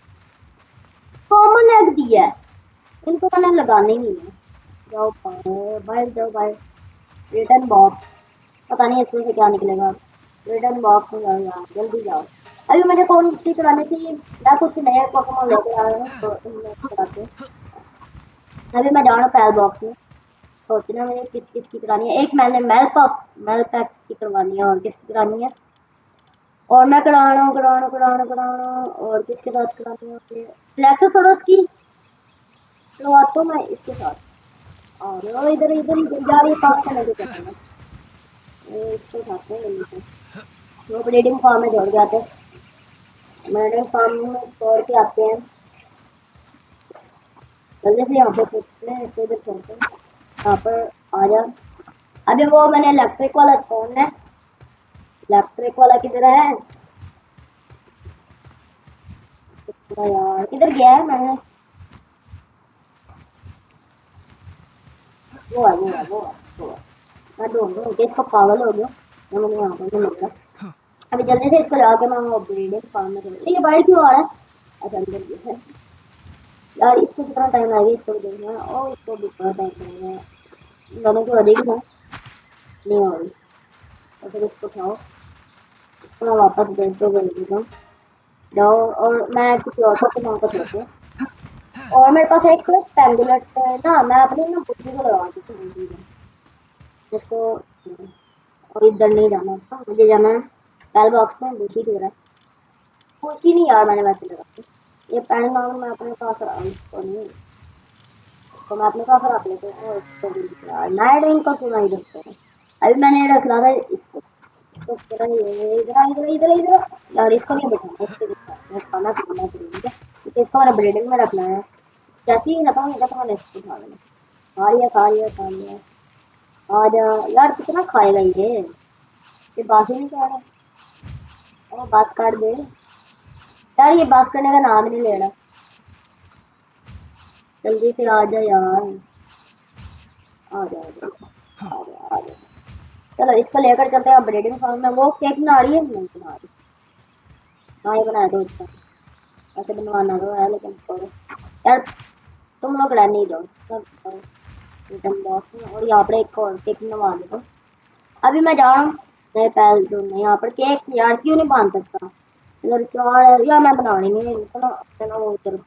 कॉमन एग दिया है, इनको मैंने लगाने ही नहीं है। जाओ बाहर जाओ, बाहर रिटर्न बॉक्स, पता नहीं इसमें से क्या निकलेगा। रिटर्न बॉक्स में जाओ यार, जल्दी जाओ। अभी मुझे कौन सी करानी थी, मैं कुछ नए पोकेमॉन लेकर आ रहा हूँ तो तुम कराते। अभी मैं जा रहा हूँ पैल बॉक्स में, सोचना मुझे किस किस की करानी है। एक मैंने मेल पैक की करवानी है, और किसकी करानी है, और मैं करा रहा हूँ और किसके साथ करानी है, फ्लैक्सोसोरस की करवाता हूँ मैं इसके साथ। और इधर इधर इधर यार, ये पास करने के करना इसको खाते हैं जल्दी से। वो ब्रीडिंग फार्म में दौड़ जाते हैं, ब्रीडिंग फार्म में दौड़ के आते हैं जल्दी से। यहाँ पे पूछते हैं इसको, इधर छोड़ते हैं, यहाँ पर आ जा। अभी वो मैंने इलेक्ट्रिक वाला छोड़ना है, इलेक्ट्रिक वाला किधर है यार, किधर गया है मैंने, वो है। मैं ढूंढ रहा हूँ, इसको पागल हो गया, मैं मुझे यहाँ पर नहीं मिल रहा। अभी जल्दी से इसको जाके मैं वो ब्रीडिंग फार्म में करूँ। ये बाहर क्यों आ रहा है, अच्छा अंदर भी है यार। इसको कितना टाइम लगेगा इसको भी देखना है, और इसको भी कितना टाइम लगेगा, दोनों की अधिक ना नहीं हो रही। तो फिर इसको उठाओ, इसको मैं वापस बेच दो कर देता हूँ, जाओ। और मैं किसी और को नाम को छोड़ती हूँ। और मेरे पास एक पेंडुलेट ना, मैं अपनी ना बुद्धि को लगा दी थी जिसको। और इधर नहीं जाना था मुझे, जाना है पेल बॉक्स में। बुशी की तरह बुशी नहीं यार, मैंने वैसे लगा दी। ये पेन नाम मैं अपने पास इसको नहीं, इसको मैं अपने पास रख लेते हैं। और इसको भी नाइट रिंग को क्यों नहीं देखते हैं, अभी मैंने रख रहा था इसको, इसको पूरा इधर इधर इधर इधर यार, इसको नहीं बैठाना, इसको मैं खाना खाना चाहिए क्योंकि इसको मैंने ब्रीडिंग में रखना है। जैसे ही रखा होगा तो मैंने इसको खा लेना। खा लिया आ जा यार, कितना खाएगा ये बात ही नहीं कर रहा। और बात काट दे यार, ये बात करने का नाम ही नहीं ले रहा। जल्दी से आ जा यार, आ जा आ जा आ जा आ जा। चलो इसको लेकर चलते हैं ब्रीडिंग फार्म में। वो केक बना रही है, नहीं बना रही। हाँ ये बना दो इसका, ऐसे बनवाना दो है लेकिन छोड़ो यार, तुम लोग रहने ही दो सब रिटर्न बॉक्स में। और यहाँ पर एक और केक बनवा दो। अभी मैं जा रहा हूँ नए पैल ढूंढने, यहाँ पर केक यार क्यों नहीं बांध सकता, इधर चार है या मैं बनानी नहीं है। चलो चलो वो इधर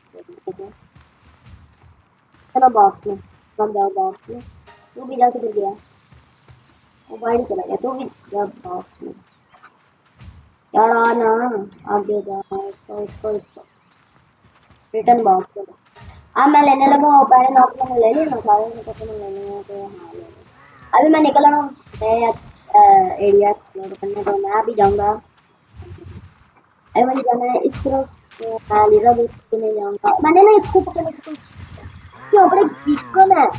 चलो बॉक्स में, सब जाओ बॉक्स में। तू भी जा, किधर गया, वो बाहर ही चला गया, तू भी जा बॉक्स में यार। आ ना, आगे जा, इसको इसको इसको रिटर्न बॉक्स में। अब मैं लेने लगा हूँ, पहले मैं अपने ले लिया ना सारे में, तो लेने हैं तो हाँ ले लें। अभी मैं निकल रहा हूँ नए एरिया एक्सप्लोर करने, तो मैं भी जाऊँगा। अभी मुझे जाना है इस तरफ, मैं लीजा भी नहीं जाऊँगा। मैंने ना इसको पकड़ने की क्यों बड़े बीकन है,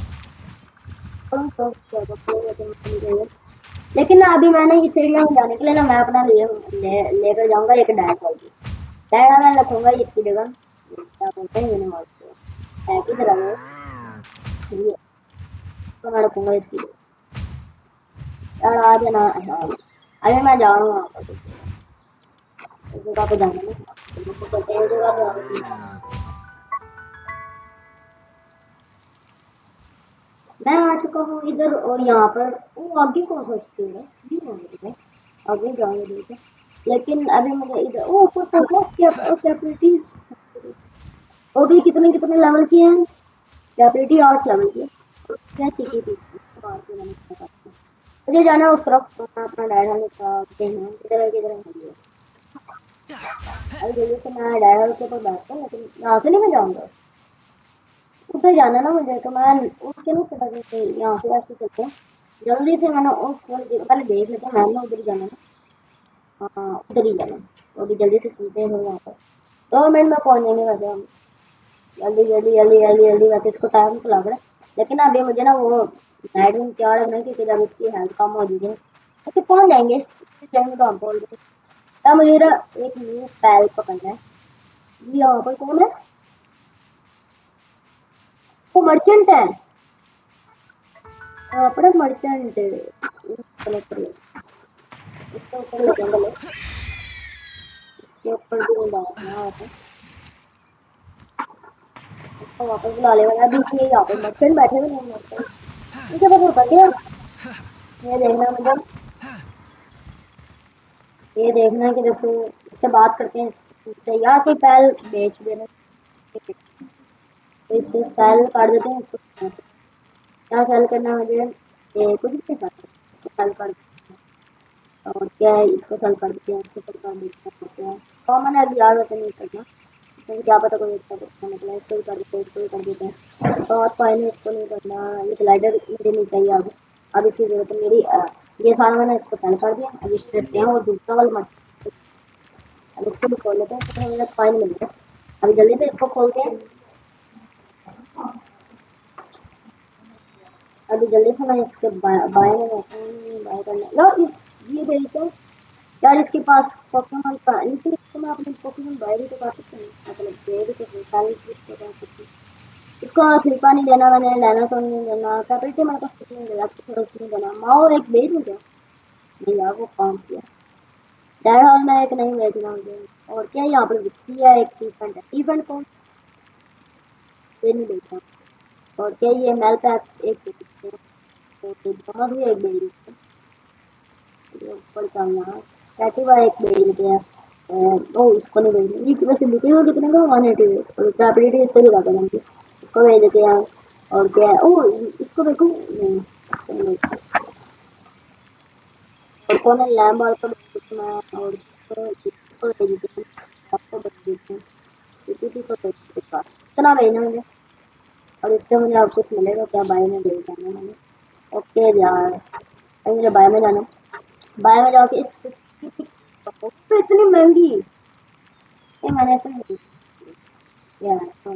लेकिन ना अभी मैंने इस एरिया में जाने के लिए ना मैं अपना लेकर जाऊंगा एक डायरा मैं रखूंगा इसकी जगह, क्या बोलते हैं यूनिवर्स की तरह ये, तो मैं रखूंगा इसकी यार। आ जाना, अरे मैं जा रहा हूँ वहाँ पर, उस जगह पे जाना मैं आ चुका हूँ इधर और यहाँ पर वो आगे कौन सा स्कूल है नहीं है आगे जाएंगे देखिए लेकिन अभी मुझे इधर ओ ऊपर पहुंचा कैपेबिलिटीज वो भी कितने कितने लेवल की हैं कैपेबिलिटी 8 लेवल की है क्या चीकी थी मुझे जाना है उस तरफ तो मैं अपना डायरा का देखना किधर है अभी जल्दी से मैं डायरा के ऊपर बैठता हूँ लेकिन यहाँ से नहीं मैं जाऊँगा उधर जाना ना मुझे तो मैं उसके नहीं पता कि यहाँ से ऐसे चलते हैं जल्दी से मैंने उस वाली जगह पहले देख लेते हैं मैंने उधर ही जाना है हाँ उधर ही जाना है तो अभी जल्दी से चलते हैं वहाँ पर 2 मिनट में पहुँच जाएंगे वैसे हम जल्दी वैसे इसको टाइम तो लग रहा है लेकिन अभी मुझे ना वो नाइट में क्या रखना है क्योंकि जब इसकी हेल्थ कम हो जाएगी तो पहुँच जाएंगे तो हम पहुँच जाएंगे तब मुझे ना एक न्यू पैल पकड़ना है जी यहाँ पर कौन है वो मर्चेंट है अपना मर्चेंट इसके ऊपर लगेंगे इसके ऊपर भी डालना है इसको वापस बुला लेगा अभी ये यहाँ पे मर्चेंट बैठे हुए नहीं मर्चेंट मुझे पता होता क्या ये देखना मुझे ये देखना है कि जैसे इससे बात करते हैं इससे यार कोई पैल बेच देना तो इससे सेल काट देते हैं इसको क्या सेल करना है मुझे ये कुछ भी साथ इसको सेल कर और क्या है इसको सेल कर देते हैं इसको सेल कर देते हैं कॉमन है यार वैसे नहीं करना तो क्या पता कोई अच्छा कुछ निकला इसको भी कर देते हैं इसको भी कर देते हैं तो और फाइनली इसको नहीं करना ये ग्लाइडर मुझे नहीं चाहिए अब इसकी जरूरत है मेरी ये सारा मैंने इसको सेल कर दिया अब इस रखते हैं और दूसरा वाला मत अब इसको भी खोल लेते हैं तो मुझे फाइन मिल गया अभी जल्दी से इसको खोलते हैं अभी जल्दी से मैं इसके बाएं में जाता हूँ बाएं करने यार ये देखो यार इसके पास पोकेमॉन का लेकिन इसको मैं अपने पोकेमॉन बाय भी तो कर सकता हूँ मतलब दे भी तो सारी चीज़ को कर सकती हूँ इसको सिरपा नहीं देना मैंने लेना तो नहीं देना कैपेबिलिटी मेरे पास कुछ नहीं देगा आपको थोड़ा नहीं देना माओ एक बेच मुझे नहीं यार वो काम किया डेड हॉल में एक नहीं बेचना मुझे और क्या यहाँ पर विक्सी है एक इवेंट है इवेंट कौन ये नहीं बेचना और क्या ये मेल पैक एक दोनों भी एक बेच देते हैं ऊपर चलना कैटिवा एक बेच देते हैं ओ इसको नहीं बेचना ये वैसे बिकेगा कितने का 180 और कैपेबिलिटी इससे भी ज़्यादा बनती है इसको भेज देते हैं और क्या है ओ इसको देखो नहीं इसको नहीं बेचना और कौन है लैम्ब वाला को बेचना और इसको भेज देते हैं आपको भेज देते हैं किसी को भेज देते हैं इतना भेजना मुझे और इससे मुझे आप कुछ मिलेगा क्या बाय में भेज जाना मैंने ओके यार अभी मुझे बाय में जाना बाय में जाके इस इतनी महंगी ये मैंने ऐसा नहीं यार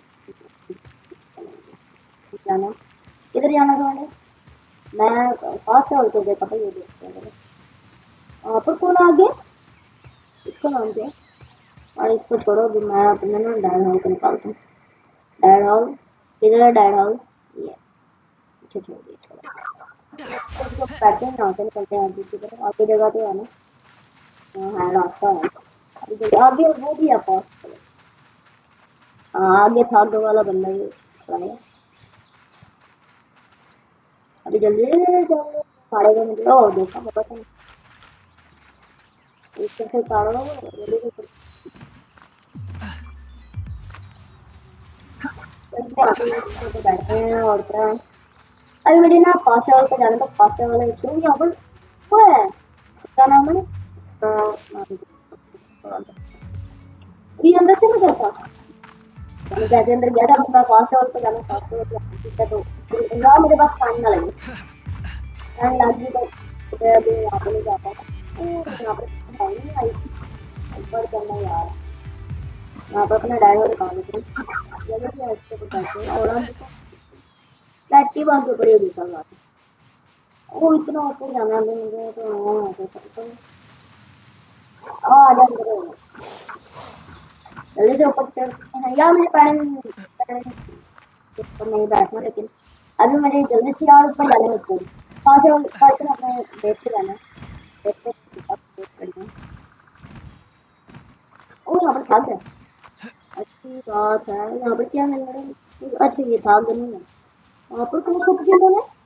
जाना किधर जाना था मैंने मैं फास्ट ट्रैवल कर देखा था ये देखते हैं वहाँ पर कौन आ गया इसको नाम क्या और इसको छोड़ो भी मैं अपने ना डायल हॉल को निकालता हूँ डायल हॉल किधर है डायल हॉल ये अच्छा छोड़ दिए छोड़ो बैठते हैं यहाँ से निकलते हैं दूसरी तरफ आगे जगह तो है ना हाँ रास्ता है अभी आगे वो भी है फास्ट हाँ आगे था दो वाला बंदा ये खड़ा है अभी जल्दी चलो साढ़े को मुझे ओ देखा पता था एक से ताड़ो जल्दी से तो बैठते हैं और क्या अभी मुझे ना फास्ट ट्रैवल पे जाना था फास्ट ट्रैवल इशू यहाँ पर वो है क्या नाम है ये अंदर से निकल था मैं कैसे अंदर गया था मैं फास्ट ट्रैवल पे जाना फास्ट ट्रैवल ठीक है तो यहाँ मुझे बस टाइम ना लगे टाइम लग भी तो अभी यहाँ पे नहीं जाता यहाँ पर टाइम आई ऊपर करना यार यहाँ पर अपना डायरी निकाल लेते हैं जल्दी से इसके ऊपर बैठते हैं और हम बैठती बात के ऊपर ये दूसरा बात है वो इतना ऊपर जाना है मुझे तो आ जा जल्दी से ऊपर चढ़ते हैं यार मुझे ऊपर नहीं बैठना लेकिन अभी मुझे जल्दी से यार ऊपर जाने में ऊपर वहाँ से करके अपने बेस पे जाना है बेस पे अपडेट करना है ओ यहाँ पर थाक है अच्छी बात है यहाँ पर क्या मिल रहा है अच्छा ये थाक नहीं है वहाँ पर कौन सा पोकेमॉन है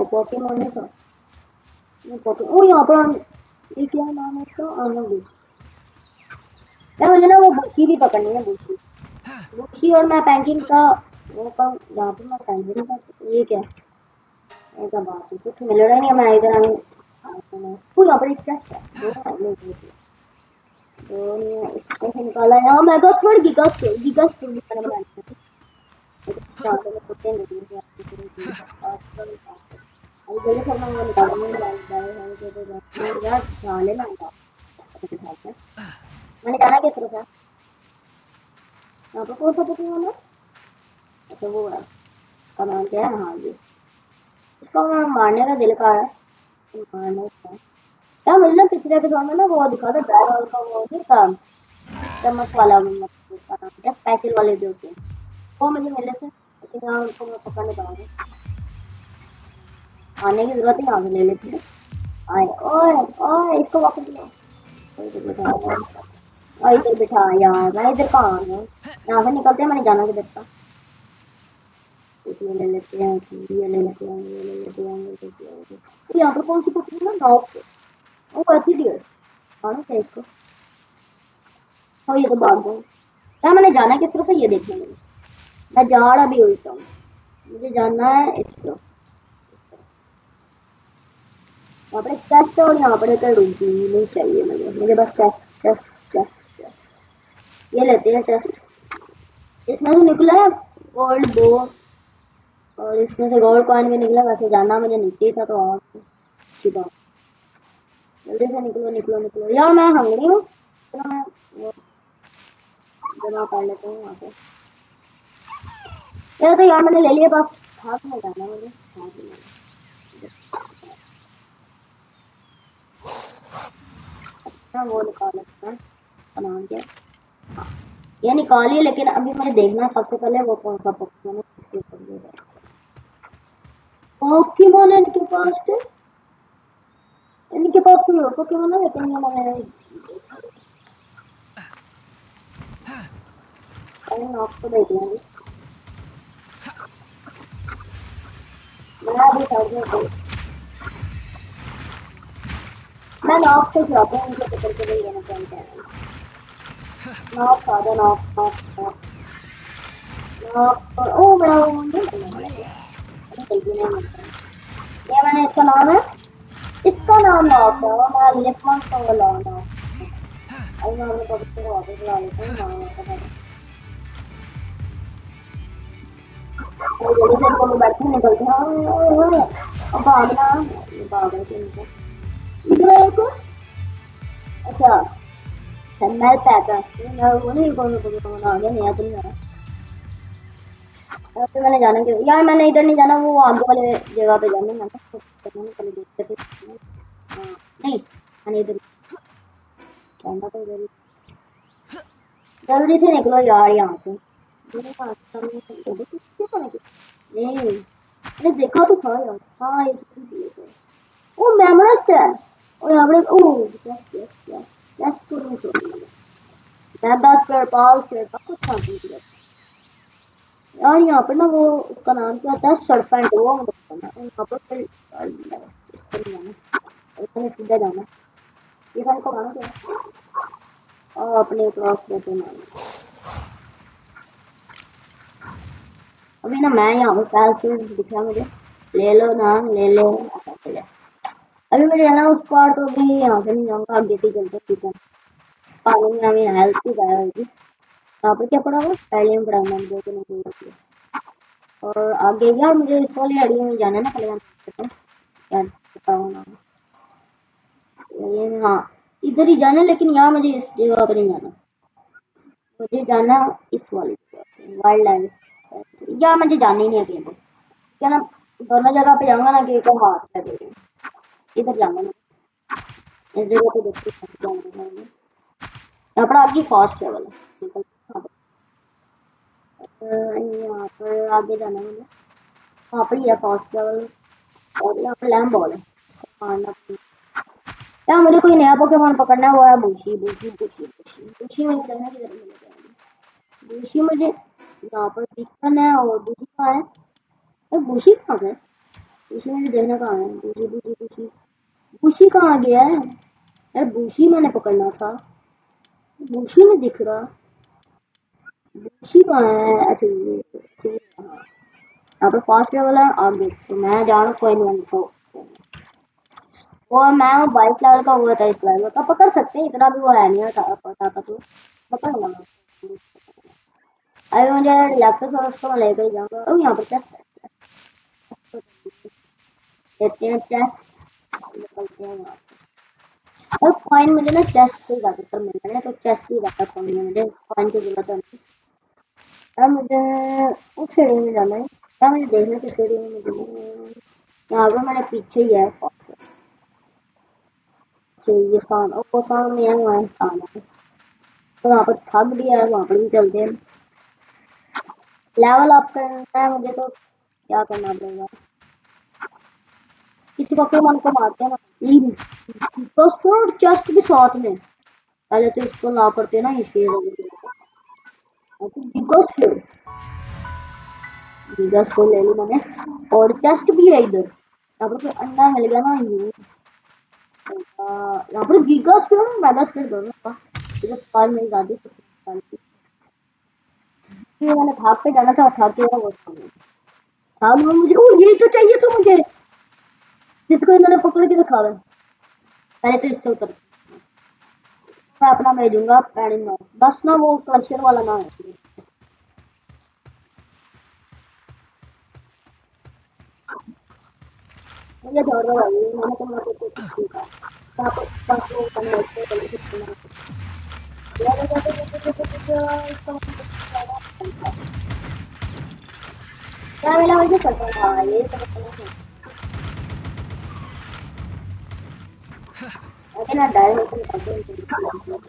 पोकेमोन है तो ये ओ यहाँ पर ये क्या नाम है इसका बुशी। यार मुझे ना वो बुशी भी पकड़नी है, बुशी बुशी और मैं पैंकिंग का वो काम यहाँ पर मैं सेंसिंग का ये क्या ऐसा बात है कुछ मिल रहा नहीं है। मैं इधर वो यहाँ पर एक चेस्ट है दो इसमें से निकाला है। हाँ मैं गस्टवर्ड गीगास्वर्ड भी मैंने बनाया है। यहाँ से मैं कुत्ते नहीं दिए अभी जल्दी से मैं वो निकालूंगा यार झाले ना मैंने जाना किस तरफ है यहाँ पर कौन सा पोकेमोन है। अच्छा वो है इसका नाम क्या है। हाँ ये इसका मारने का दिल का है मारने का यार मुझे ना पिछले एपिसोड में ना वो दिखा था ड्राइवर का वो नहीं था चम्मच वाला उसका नाम क्या स्पेशल वाले जो होते हैं वो मुझे मिले थे लेकिन यहाँ उनको मैं पकड़ नहीं पाऊंगी। आने की जरूरत है यहाँ से ले लेते हैं। आए ओए ओए इसको वापस लो और इधर बिठा यार मैं इधर कहाँ आ गया यहाँ से निकलते हैं। मैंने जाना किधर था ये ले लेते हैं ये ले लेते हैं ये ले लेते हैं तो यहाँ पर कौन सी पकड़ी ना नाव पे ओ अच्छी डियर आना चाहिए इसको। और ये तो भाग गए क्या मैंने जाना किस तरफ है ये देखने में मैं जा रहा भी उल्टा हूँ मुझे जाना है इसको यहाँ पर चेस्ट और यहाँ पर एक रुकी नहीं चाहिए मुझे बस चेस्ट चेस्ट चेस्ट चेस्ट ये लेते हैं चेस्ट इसमें से निकला है गोल्ड बो और इसमें से गोल्ड कॉइन भी निकला। वैसे जाना मुझे नीचे ही था तो और अच्छी बात जल्दी से निकलो निकलो निकलो यार मैं हंगरी हूँ तो मैं वो जमा कर लेता हूँ वहाँ पे यार तो यार मैंने ले लिया बस हाथ में जाना मुझे हाथ में अच्छा वो निकाल लेता है नाम क्या ये निकालिए लेकिन अभी मुझे देखना सबसे पहले वो कौन सा पोकेमोन है इसके ऊपर पोकेमोन है इनके पास थे इनके पास कोई और पोकेमोन है लेकिन ये मैंने आपको देख लेंगे मैं अभी साइड में मैं नॉक से जाता हूँ उनके पकड़ के नहीं लेना चाहता है नॉक सादा नॉक नॉक नॉक नॉक ओ बड़ा वो मुझे जल्दी नहीं मिलता ये मैंने इसका नाम नॉक है और मैं लिपमन का वो लॉन्ग नॉक अभी मैं अपने पकड़ को वापस ला लेता हूँ नाम आता है और जल्दी से इनको बैठ के निकलते हैं और भागना भागना चाहिए इधर एक अच्छा मैं पैदा मैं वो नहीं कौन आ गया नया तो नहीं आ रहा तो मैंने जाना कि यार मैंने इधर नहीं जाना वो आगे वाले जगह पे जाना मैं पहले देखते थे नहीं मैंने इधर जाना तो इधर जल्दी से निकलो यार यहाँ से नहीं मैंने देखा तो था यार हाँ ये ओ मेमोरिस्ट है और यहाँ पर ओ यस मैं 10 पेड़ पाल पेड़ का कुछ काम नहीं किया यार यहाँ पर ना वो उसका नाम क्या था सरपेंट वो यहाँ पर इस पर नहीं जाना सीधा जाना ये फैन को मानो क्या और अपने क्रॉस देते मानो अभी ना मैं यहाँ पर पैस दिख रहा मुझे ले लो नाम ले लो अभी मुझे जाना उस पार तो अभी यहाँ से नहीं जाऊँगा आगे से चलते ठीक है पानी में अभी हेल्थ भी गाया होगी यहाँ पर क्या पड़ा हुआ पहले में पड़ा मैंने दो नहीं और आगे यार मुझे इस वाली आइडिया में जाना है ना पहले यार बताओ ना ये हाँ इधर ही जाना लेकिन यहाँ मुझे इस जगह पर नहीं जाना मुझे जाना इस वाली वाइल्ड लाइफ यार मुझे जाना ही नहीं है कहीं पर क्या ना दोनों जगह पे जाऊँगा ना कि को हाथ कर देंगे इधर जाना इस जगह पे देखते हैं यहाँ पर आगे फास्ट लेवल है यहाँ पर आगे जाना मुझे वहाँ पर ही है फास्ट लेवल और यहाँ पर लैम्प बॉल है मारना यार मुझे कोई नया पोकेमोन पकड़ना है वो है बुशी बुशी बुशी बुशी बुशी मुझे करना किधर मिलेगा बुशी मुझे यहाँ पर दिखना है और बुशी कहाँ है तो बुशी कहाँ है बुशी मुझे देखना कहाँ है? बुशी बुशी बुशी बुशी कहाँ गया है यार? बुशी मैंने पकड़ना था, बुशी में दिख रहा। बुशी कहाँ है? अच्छा ये ठीक है, हाँ। यहाँ पर फास्ट लेवल है आगे, तो मैं जाऊँ कोई नहीं तो। और मैं 22 लेवल का हुआ था, इस लेवल का पकड़ सकते हैं, इतना भी वो है नहीं पता तो पकड़ लूंगा मैं। अभी मुझे लेफ्ट से उसको मैं लेकर ही जाऊंगा। ओ यहाँ पर चेस्ट लेते हैं, चेस्ट निकलते हैं यहाँ से। और कॉइन मुझे ना चेस्ट से ज्यादातर मिल रहा है, तो चेस्ट ही ज्यादा कॉइन है, मुझे कॉइन की जरूरत है। अब मुझे उस सीढ़ी में जाना है, क्या मुझे देखना किस सीढ़ी में मुझे? यहाँ पर मैंने पीछे ही है ये सामने, वो सामने है वहाँ सामने, तो वहाँ पर थक भी है, वहाँ पर भी चलते हैं। लेवल अप करना है मुझे, तो क्या करना पड़ेगा? किसी पोकेमॉन को मारते हैं ना, तो चेस्ट भी साथ में। पहले तो इसको ला करते ना, इसलिए गीगास को ले ली मैंने, और चेस्ट भी है इधर। यहाँ पर कोई अंडा मिल गया ना, यहाँ पर गीगास फिर मेगास फिर दोनों का इधर पाल मिल जाती है। मैंने भाग पे जाना था, भाग के वो भाग में मुझे, ओ यही तो चाहिए था मुझे, जिसको इन्होंने पकड़ के दिखा रहा है। पहले तो इससे उतर मैं अपना भेजूंगा पैडिंग में, बस ना वो क्रशर वाला ना है। मुझे छोड़ दो भाई, मैंने तो मेरे को कुछ नहीं कहा। पाप वो करने से पहले कुछ नहीं किया। क्या मिला मुझे करता था ये सब करना है। लेकिन ना डर है तो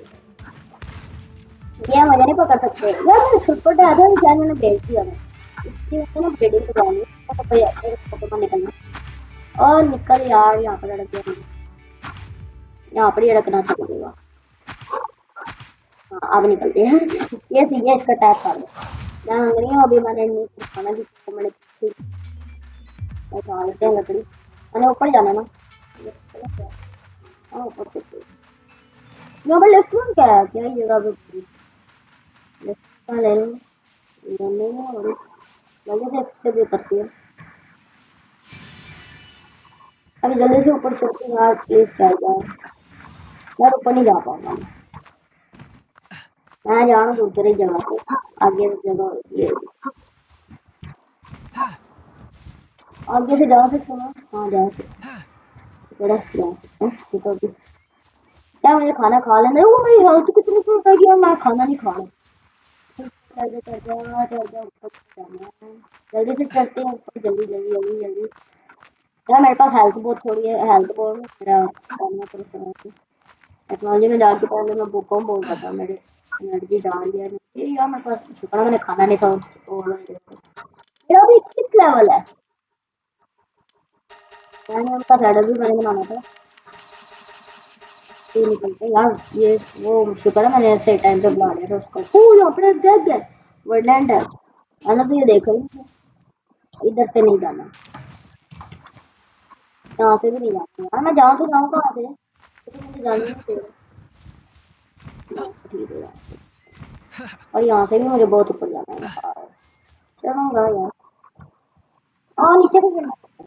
ये मुझे नहीं पकड़ सकते यार, मैंने सुपर डाला था शायद, मैंने भेज दिया मैं इसकी वजह ना ब्रीडिंग को जाऊंगी, तो कोई पोकेमॉन निकलना और निकल यार। यहाँ पर अड़क गया, यहाँ पर ही अड़कना चाहिए। हाँ अब निकलते हैं। ये सीधे इसका टैग कर दो। मैं हंगरी हूँ, अभी मैंने नहीं खाना भी, तो मैंने पीछे उठा लेते हैं लकड़ी। मैंने ऊपर जाना ना, हाँ ऊपर से यहाँ पर लेफ्ट में क्या है? क्या ही जगह पे लेफ्ट ले लूँ, नहीं हो रही जल्दी से, इससे भी करती है। अभी जल्दी से ऊपर चलते हैं यार, प्लीज चल जाए यार, ऊपर नहीं जा पाऊंगा मैं जाऊँ दूसरी जगह से, आगे जगह ये आगे से जा सकते हैं। हाँ जा सकते, बड़ा जा सकते हैं तो भी। क्या मुझे खाना खा लेना है? वो मेरी हेल्थ कितनी टूट गई, मैं खाना नहीं खा रहा। जल्दी से चढ़ते हैं ऊपर, जल्दी जल्दी जल्दी जल्दी। यार मेरे पास हेल्थ बहुत थोड़ी है, हेल्थ बहुत मेरा सामना कर समय से टेक्नोलॉजी में जाके पहले मैं भूखा हूँ बहुत ज़्यादा, मेरी एनर्जी जा रही है ये यार। मेरे पास शुक्र मैंने खाना नहीं था मेरा भी 21 लेवल है। मैंने उनका सैडल भी मैंने बनाना था, ये निकलते यार। ये वो शुक्र है मैंने सही टाइम पे बुला लिया था उसको। ओ यहाँ पर देख गए वर्डलैंड है, मैंने तो ये देखा ही नहीं। इधर से नहीं जाना, यहाँ से भी नहीं जाना यार। मैं जाऊँ तो जाऊँ कहाँ से, तो मुझे जाना नहीं चाहिए। ठीक है यार, और यहाँ से भी मुझे बहुत ऊपर जाना है, चढ़ूंगा यार। और नीचे भी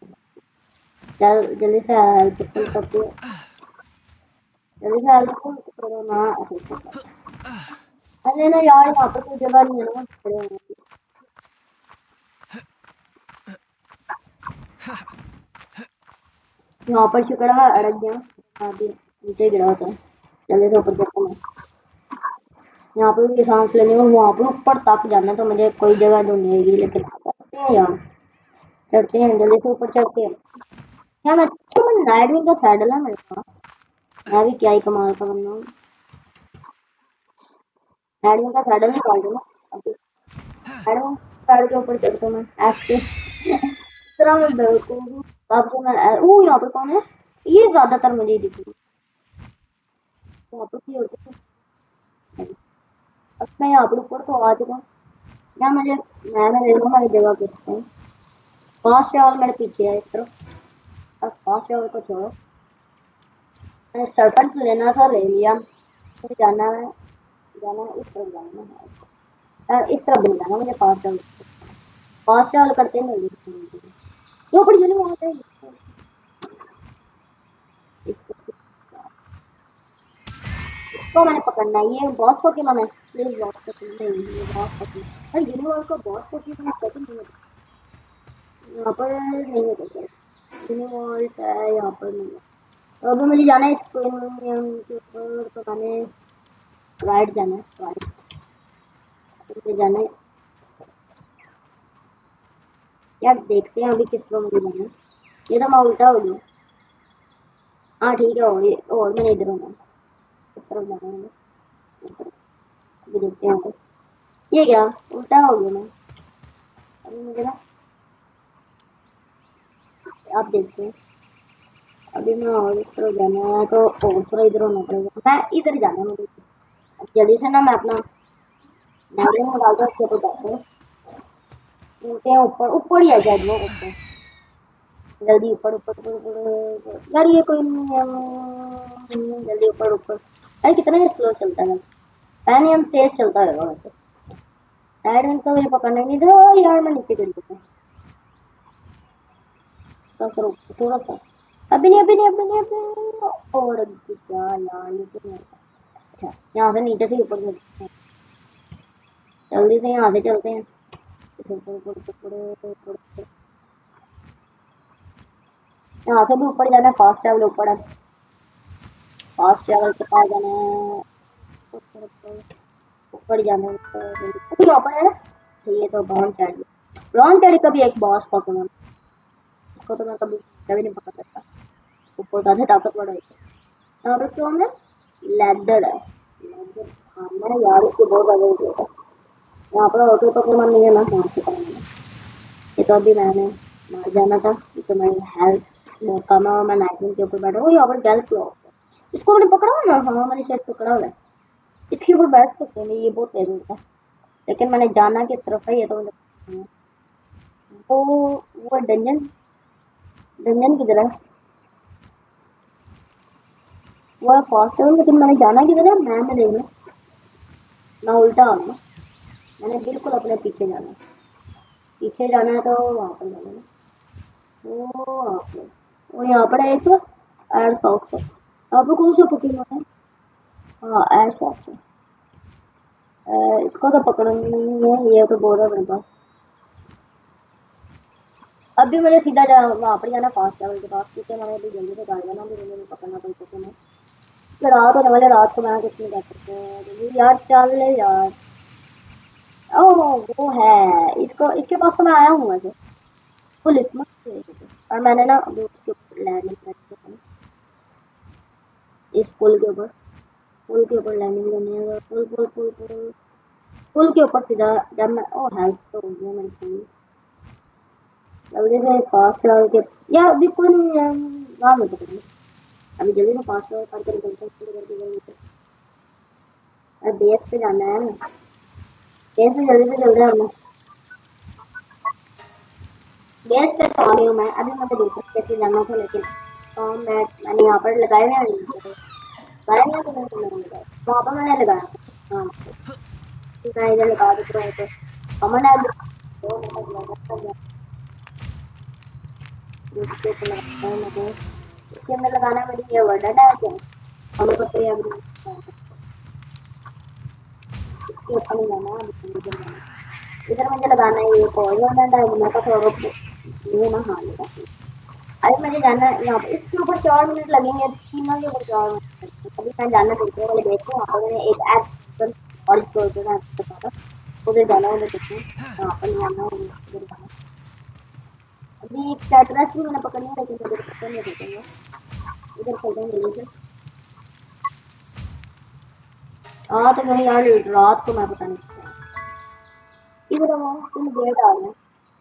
जल्दी से हेल्थ फुल करती है, जल्दी से हेल्थ फुल करो ना। अरे ना यार, यहाँ पर कोई जगह नहीं है ना खड़े होने की। यहाँ पर शुक्र है अड़क गया, अभी नीचे गिरा था। जल्दी से ऊपर चढ़ता मैं, यहाँ पर भी सांस लेनी और वहाँ पर ऊपर तक जाना, तो मुझे कोई जगह ढूंढनी होगी। लेकिन चढ़ते हैं यार, चढ़ते हैं जल्दी से ऊपर चढ़ते हैं यार। मैं नाइटविंग का सैडल है मेरे पास, मैं भी क्या ही कमाल का बनना हूँ। नाइटविंग का सैडल निकाल दो ना अभी, नाइटविंग पैड के ऊपर चढ़ता मैं ऐसे तरह मैं बेवकूफ हूँ। तब से मैं ओ यहाँ पर कौन है? ये ज्यादातर मुझे ही दिख रही है, यहाँ पर की होती है। अब मैं यहाँ पर ऊपर तो आ चुका हूँ यार, मुझे मैं ले लूँ हमारी जगह किस पे। फास्ट ट्रैवल मेरे पीछे है इस तरफ। अब फास्ट ट्रैवल को छोड़ो, मैंने सरपंच लेना था, ले लिया। मुझे जाना है, जाना है इस तरफ जाना है यार, इस तरफ नहीं जाना मुझे। फास्ट ट्रैवल करते हैं जल्दी। जो बड़ी जल्दी वहाँ पे इसको मैंने पकड़ना है। ये बॉस को क्या मैंने, प्लीज बॉस को नहीं, ये बॉस को अरे यूनिवर्स को बॉस को क्यों सेकंड नहीं है यहाँ पर, नहीं है तो यूनिवर्स है यहाँ पर नहीं है। तो अभी मुझे जाना है इसको के ऊपर, तो मैंने राइट जाना है, राइट मुझे जाना है यार। देखते हैं अभी किस को मुझे जाना है। ये तो मैं उल्टा हो गया। हाँ ठीक है, और मैंने इधर होना, इस तरफ जाना है, इस तरफ। अभी देखते हैं। ये क्या उल्टा हो गया मैं, अभी मुझे ना, आप देखते हैं। अभी मैं और इस तरफ जाना है तो और थोड़ा इधर होना पड़ेगा, मैं इधर जाना है मुझे। जल्दी से ना मैं अपना नारियल में डाल कर तो जाते हैं, मिलते हैं ऊपर। ऊपर ही आ जाए वो ऊपर, जल्दी ऊपर ऊपर ऊपर यार। ये कोई नहीं है, जल्दी ऊपर ऊपर। अरे कितना ये स्लो चलता है, फैन हम तेज चलता है वैसे। साइड में तो मुझे पकड़ना ही नहीं था यार, मैं नीचे गिर गया। थोड़ा सा, अभी नहीं अभी नहीं अभी नहीं अभी नहीं। और क्या यार, ये तो नहीं होता। अच्छा यहाँ से नीचे से ऊपर चलते हैं, जल्दी से यहाँ से चलते हैं। यहाँ से भी ऊपर जाना है, फास्ट ट्रैवल ऊपर है, फास्ट ट्रैवल के पास जाना है, ऊपर जाना है। यहाँ पर है ना, ये तो ब्राउन चैडी का भी एक बॉस पकड़ा, इसको तो मैं कभी कभी नहीं पकड़ सकता, ऊपर ज्यादा ताकतवर है। यहाँ पर क्यों है, लेदर है, लेदर खाना यार, इसको बहुत ज्यादा ही होता है। यहाँ पर ऑटो पकड़ना नहीं है ना, यहाँ से पकड़ना। ये तो अभी मैंने मार जाना था, ये तो मेरी हेल्थ बहुत कम है और मैं नाइटविंग के ऊपर बैठा हूँ। यहाँ पर गैल्प क्लॉक, इसको मैंने पकड़ा हुआ ना, हाँ मैंने शायद पकड़ा हुआ है। इसके ऊपर बैठ सकते हैं, ये बहुत तेज होता है, लेकिन मैंने जाना किस तरफ है ये तो मुझे वो डंजन, डंजन किधर है, वो फास्ट है, लेकिन मैंने जाना किधर है, मैं देखना, मैं उल्टा आ गया। मैंने बिल्कुल अपने पीछे जाना है, पीछे जाना है तो वहाँ पर जाना है, वो वहाँ पर। और यहाँ पर है एक एयर सॉक्स है, यहाँ पर कौन सा पोकेमॉन है, हाँ एयर सॉक्स है। इसको तो पकड़ना नहीं है, ये तो बोल रहा है मेरे पास। अभी मुझे सीधा वहाँ पर जाना फास्ट ट्रैवल के पास, क्योंकि मैंने अभी जल्दी से गाड़ी जाना, मुझे नहीं पकड़ना कोई पोकेमॉन। रात होने वाले, रात को मैं कुछ नहीं कर सकते यार, चल ले यार। ओह वो है, इसको इसके पास तो मैं आया हूँ वैसे, वो लिफ्ट में थे। और मैंने ना अभी उसके ऊपर लैंडिंग करनी है, इस पुल के ऊपर, पुल के ऊपर लैंडिंग करनी है। पुल पुल पुल पुल पुल के ऊपर सीधा जब मैं, ओ हेल्प तो हो गया मेरी पूरी। जल्दी से पास ट्रैवल के, यार अभी कोई नहीं है, वहाँ मुझे पकड़ना, अभी जल्दी से पास ट्रैवल करके निकलते हैं करके जल्दी से। अरे बेस पे जाना है ना, बेस पे जल्दी से चलते हैं हम। बेस पे तो आ रही हूँ मैं, अभी मुझे दूसरे कैसे जाना था, लेकिन मैंने यहाँ पर लगाए हुए हैं, लगाए हुए तो नहीं, मैंने लगाया वहाँ पर, मैंने लगाया। हाँ मैं इधर लगा देता हूँ तो कमन है, तो इसके ऊपर लगाता हूँ मुझे, इसके अंदर लगाना मेरी ये वर्ड है क्या, हमें को तो ये अभी इसके ऊपर नहीं जाना है, इधर मुझे लगाना है ये पॉइजन है, मैं तो थोड़ा ये ना, हाँ लगा। अभी मुझे जाना है यहाँ पर, इसके ऊपर 4 मिनट लगेंगे, तीनों के ऊपर 4 मिनट। अभी मैं जाना देखने वाले देश को, वहाँ पर मैंने एक ऐप और स्टोर पे मैं बताता, उधर जाना है, उधर देखते हैं वहाँ पर नहीं आना है, उधर जाना। अभी एक कैटरस भी मैंने पकड़नी है, लेकिन उधर पकड़ नहीं सकेंगे, इधर चलते हैं जल्दी से। हाँ तो वही यार, रात को मैं पता नहीं सकता, इधर तुम गेट आ गए,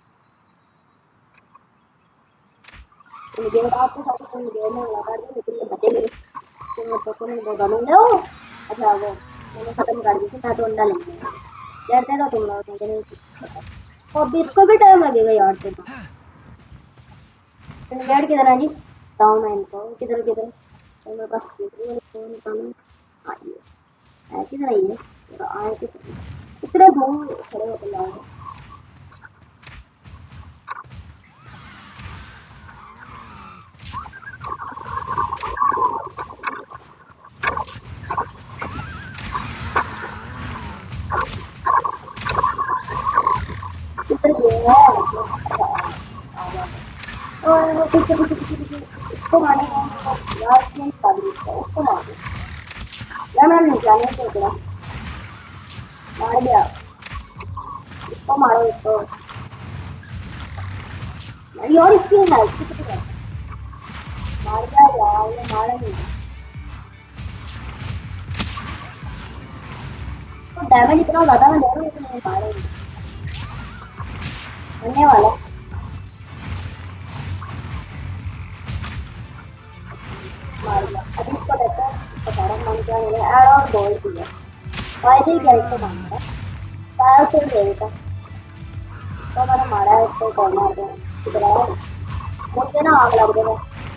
तुम गेट आपके साथ, तुम गेट में लगा दी, लेकिन ये बचे मेरे, तुम तो नहीं बहुत डालूंगे हो। अच्छा वो मैंने खत्म कर दी थी, मैं तो अंडा लेंगे, डरते रहो तुम लोग, मुझे नहीं। तो अभी इसको भी टाइम लगेगा यार, तेरा गेट किधर है जी? डाउन है इनको किधर किधर तो मेरे पास फोन निकालूं। आइए है किधर है ये? आए किधर इतने दूर खड़े होकर जा रहे किधर गया है? अच्छा आ गया और वो पीछे पीछे पीछे पीछे इसको मारने का यार नहीं काबिल है उसको मार दो यार मैं नहीं जाने से उतरा मार दिया इसको मारो इसको मेरी और इसकी है इसकी कितनी है मार दिया यार ये मारा नहीं तो डैमेज इतना ज्यादा मैं ले रहा हूँ लेकिन नहीं मारे नहीं मरने वाला मार दिया अभी इसको देता है इसको सारा मान क्या मिला ऐड और गोल दिया फायदे ही क्या इसको मारना सारा से ले लेता तो मैंने मारा है इसको कौन मार दिया किधर है मुझे ना आग लग गया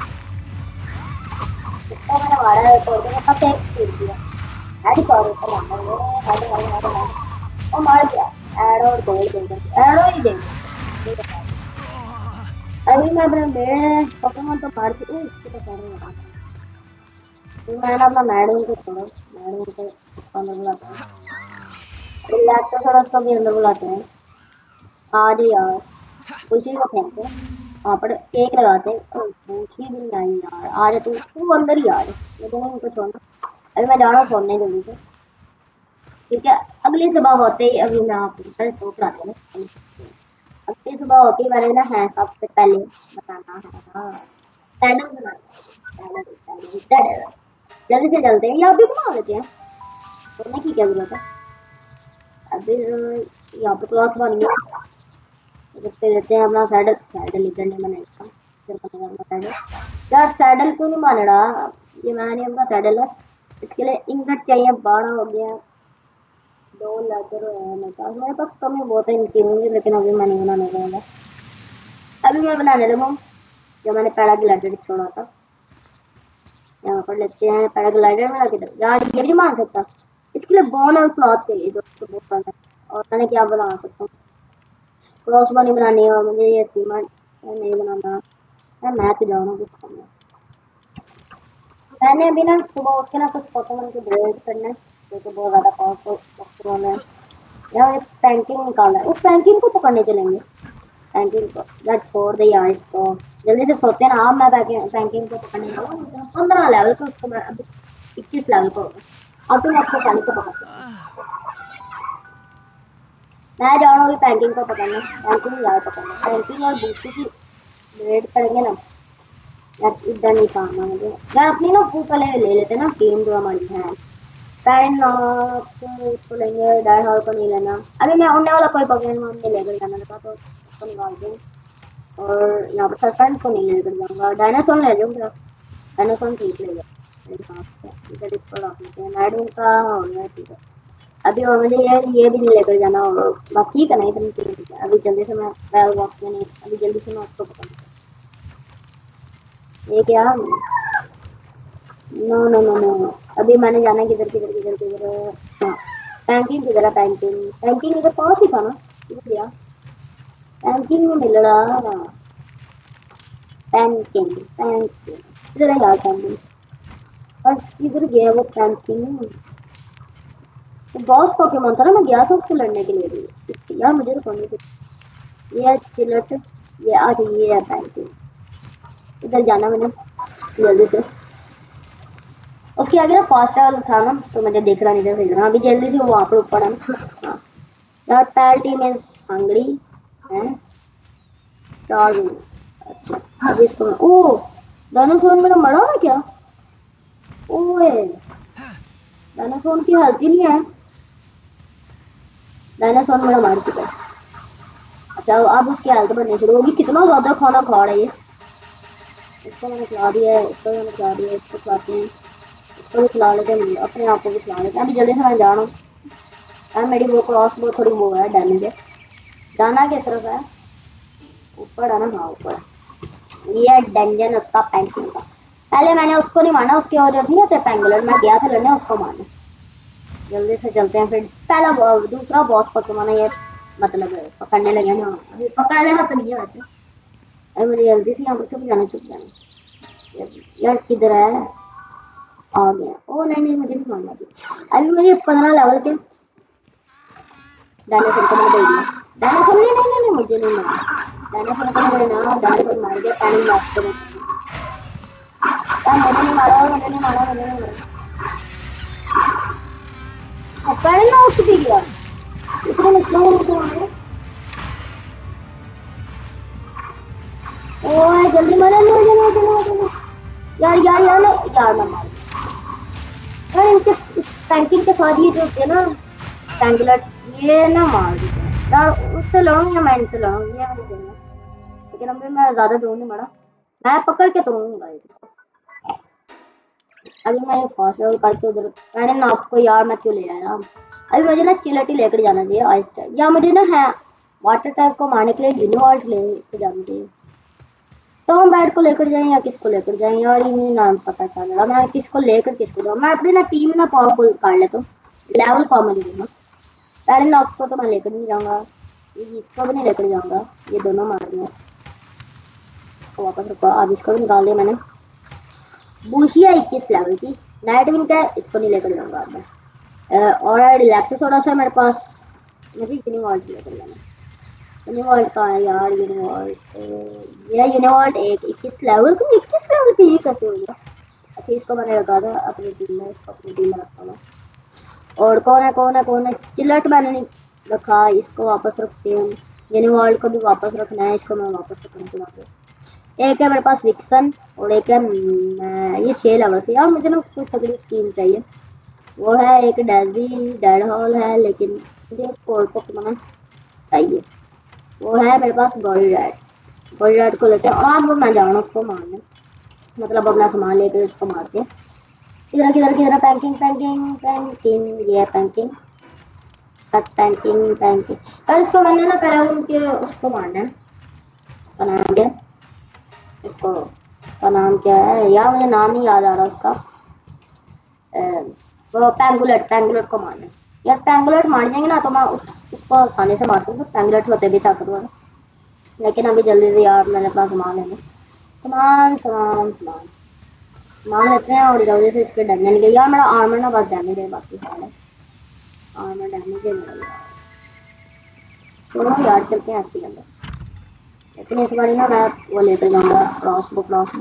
इसको मैंने मारा है तो मैंने फट एक तीर दिया ऐड कर उसको मारना है मार मार मार और मार दिया ऐड और गोल दे दे ऐड ही दे अभी मैं अपने मेरे पोकेमोन तो मार के इसको तो कर रहा हूं मैंने अपना मैडम को छोड़ो मैडम को अंदर बुलाते हैं रिलैक्स तो थोड़ा उसको भी अंदर बुलाते हैं आज यार खुशी को फेंकते हैं वहाँ पर केक लगाते हैं खुशी भी नहीं आई यार आज तू अंदर ही आ जा लेकिन उनको छोड़ना अभी मैं जा रहा हूँ फोड़ने जल्दी से ठीक है अगली सुबह होते ही अभी मैं आपको कल सो कराते हैं अगली सुबह होती ही मैंने ना है सबसे पहले बताना है हाँ सैंडल बनाना सैंडल जल्दी से चलते हैं या अभी बना लेते हैं सोने की क्या जरूरत है अभी यहाँ पे क्लॉथ बन गया रखते देते हैं अपना सैडल सैडल इधर नहीं बनेगा फिर बनेगा अपना सैडल यार सैडल क्यों नहीं बन रहा ये मैंने अपना सैडल है इसके लिए इंगट चाहिए 12 हो गया 2 लेकर है मेरे पास कमी बहुत है इनकी होंगी लेकिन अभी मैं नहीं बनाने वाला अभी मैं बनाने लगा जो मैंने पैराग्लाइडर छोड़ा था यहाँ पर लेते हैं पैराग्लाइडर में लगे यार ये भी मान सकता इसके लिए बोन और क्लॉथ चाहिए दोस्तों बहुत सारा और मैंने क्या बना सकता हूँ क्रॉस बनी बनानी है और मुझे ये सीमेंट नहीं बनाना है मैं तो जाऊँ कुछ करना मैंने अभी ना सुबह उठ के ना कुछ पोकेमोन के ब्रेड करना है जो कि बहुत ज़्यादा पावरफुल पोकेमोन है यार एक पैंकिंग निकालना है उस पैंकिंग को पकड़ने चलेंगे पैंकिंग को यार छोड़ दे यार इसको जल्दी से सोते हैं ना आप मैं पैंकिंग को पकड़ने जाऊँगा 15 लेवल का उसको मैं अभी 21 लेवल का होगा अब तो मैं उसको पानी से पकड़ मैं जा रहा हूँ अभी पैंकिंग को पकड़ना पैंकिंग यार पकड़ना पैंकिंग और बूस्टी की ब्रेड करेंगे ना यार इधर नहीं पाना मुझे यार अपनी ना वो पहले ले लेते हैं ना टीम जो हमारी है पैन इसको लेंगे डायर हॉल को नहीं लेना अभी मैं उड़ने वाला कोई पोकेमोन नहीं लेकर जाना था तो उसको निकाल दें और यहाँ पर सरफेंट को नहीं लेकर जाऊँगा डायनासोर ले जाऊँगा डायनासोर ठीक ले जाऊँ इधर इसको रख लेते हैं मैडम का हो गया ठीक है अभी और मुझे यार ये भी नहीं लेकर जाना होगा बस ठीक है ना इतनी ठीक है अभी जल्दी से मैं बैल बॉक्स में नहीं अभी जल्दी से मैं उसको पकड़ ये क्या नो नो नो नो अभी मैंने जाना किधर किधर किधर किधर हाँ पैंकिंग किधर है पैंकिंग इधर पास ही था ना किधर गया पैंकिंग में मिल रहा पैंकिंग इधर है यार पैंकिंग बस किधर गया वो पैंकिंग बॉस पोकेमोन था ना मैं गया था उससे लड़ने के लिए भी यार मुझे तो करनी थी ये चिलट ये आज ये है पैंकिंग इधर जाना मैंने जल्दी से उसके आगे ना फास्ट ट्रैवल था ना तो मुझे देख रहा नहीं था अभी जल्दी से वो वहाँ पर ऊपर है ना हाँ यार पैल टीम इज हंग्री है स्टार्विंग अच्छा अभी इसको ओह डायनासोर मेरा मरा है क्या ओए डायनासोर की हेल्थ ही नहीं है डायनासोर मेरा मार चुका है अच्छा अब उसकी हेल्थ बढ़नी शुरू होगी कितना ज़्यादा खाना खा रहा है ये इसको मैंने खिला दिया है इसको मैंने खिला दिया है इसको खिलाते हैं इसको भी खिला लेते हैं अपने आप को भी खिला लेते हैं अभी जल्दी से मैं जा रहा हूँ यार मेरी वो क्रॉस बहुत थोड़ी वो है डैमेज है जाना किस तरफ है ऊपर है ना हाँ ऊपर ये डंजन उसका पेंटिंग का। पहले मैंने उसको नहीं मारना, उसके और नहीं होते पेंगुलर, मैं गया था लड़ने उसको मारने। जल्दी से चलते हैं फिर पहला दूसरा बॉस पोकेमोन है ये, मतलब पकड़ने लगे ना, अभी पकड़ने का तो नहीं है वैसे। अरे मुझे जल्दी से यहाँ पर छुप जाना, छुप जाना। यार किधर है? आ गया। ओ नहीं नहीं, मुझे नहीं मारना अभी मुझे 15 लेवल के डायनासोर को मैंने दे दिया। डायनासोर नहीं नहीं नहीं, मुझे नहीं मारना डायनासोर को, मैंने ना डायनासोर मार दिया पानी में आपको। यार मुझे नहीं मारा, मुझे नहीं मारा, मुझे नहीं मारा। पहले ना उठ भी गया इतना मतलब। ओए जल्दी मारो, मुझे नहीं यार यार यार ना यार, मैं मार यार इनके टैंकिंग के साथ ये जो होते हैं ना टैंगलेट, ये ना मार देते हैं यार। उससे लड़ूंगी या मैं इनसे लड़ूंगी, ये मुझे देखना। लेकिन अभी मैं ज्यादा दूर नहीं बढ़ा, मैं पकड़ के तोड़ूंगा इसको। अभी मैं ये फास्ट लेवल करके उधर, अरे ना आपको यार मैं क्यों ले आया। अभी मुझे ना चिलटी लेकर जाना चाहिए आइस टाइप, या मुझे ना है वाटर टाइप को मारने के लिए यूनिवर्स लेकर जाना चाहिए। तो हम बैट को लेकर जाएं या किसको लेकर जाएं यार, ये नहीं नाम पता चल रहा मैं किसको लेकर किसको जाऊँ। मैं अपनी ना टीम ना पावरफुल कर लेता हूँ, लेवल कॉमन दूंगा। पैरन लॉक को तो मैं लेकर नहीं जाऊंगा, ये इसको भी नहीं लेकर जाऊंगा, ये दोनों मार दिया। इसको वापस रखो, अब इसको भी निकाल दिया मैंने। बूशिया 21 लेवल की नाइट विंग का, इसको नहीं लेकर जाऊंगा अब मैं। और रिलैक्स थोड़ा सा मेरे पास, मुझे इतनी वॉल्ट लेकर जाना। यूनिवर्ल्ड कहाँ है यार, यूनिवर्ल्ड ये यूनिवर्ल्ड 21 लेवल की, 21 लेवल की ये कैसे हो गया। अच्छा इसको मैंने रखा था अपनी टीम में, इसको अपनी टीम में रखा था। और कौन है कौन है कौन है, चिलट मैंने नहीं रखा, इसको वापस रखते हैं। यूनिवर्ल्ड को भी वापस रखना है, इसको मैं वापस रखने वापस। एक है मेरे पास विक्सन और एक है ये 6 लेवल की। यार मुझे ना कुछ तगड़ी टीम चाहिए, वो है एक डेजी डेड हॉल है, लेकिन मुझे कोल पोकेमॉन चाहिए, वो है मेरे पास गोल्ड रेड को लेते हैं। और अब मैं जाऊँ उसको मारने, मतलब अपना सामान लेकर उसको मारते हैं। किधर किधर किधर, पैंकिंग पैंकिंग पैंकिंग, ये पैंकिंग कट पैंकिंग पैंकिंग। और इसको मैंने ना पहले उनके उसको मारना है, उसका नाम क्या, उसको उसका नाम क्या है यार, मुझे नाम नहीं याद आ रहा उसका। वो पैंगुलेट, पैंगुलेट को मारना है यार। पैंगुलेट मार जाएंगे ना तो मैं उसको आसानी से मार सकूँ, पैंगुलेट होते भी ताकतवर। लेकिन अभी जल्दी से यार मैंने अपना सामान लेना, सामान सामान सामान सामान लेते हैं और जल्दी से इसके डैमेज के। यार मेरा आर्मर ना बस डैमेज है, बाकी सारा आर्मर डैमेज है मेरा। चलो यार चलते हैं ऐसे अंदर, लेकिन इस बार ना मैं वो लेकर जाऊँगा क्रॉसबो।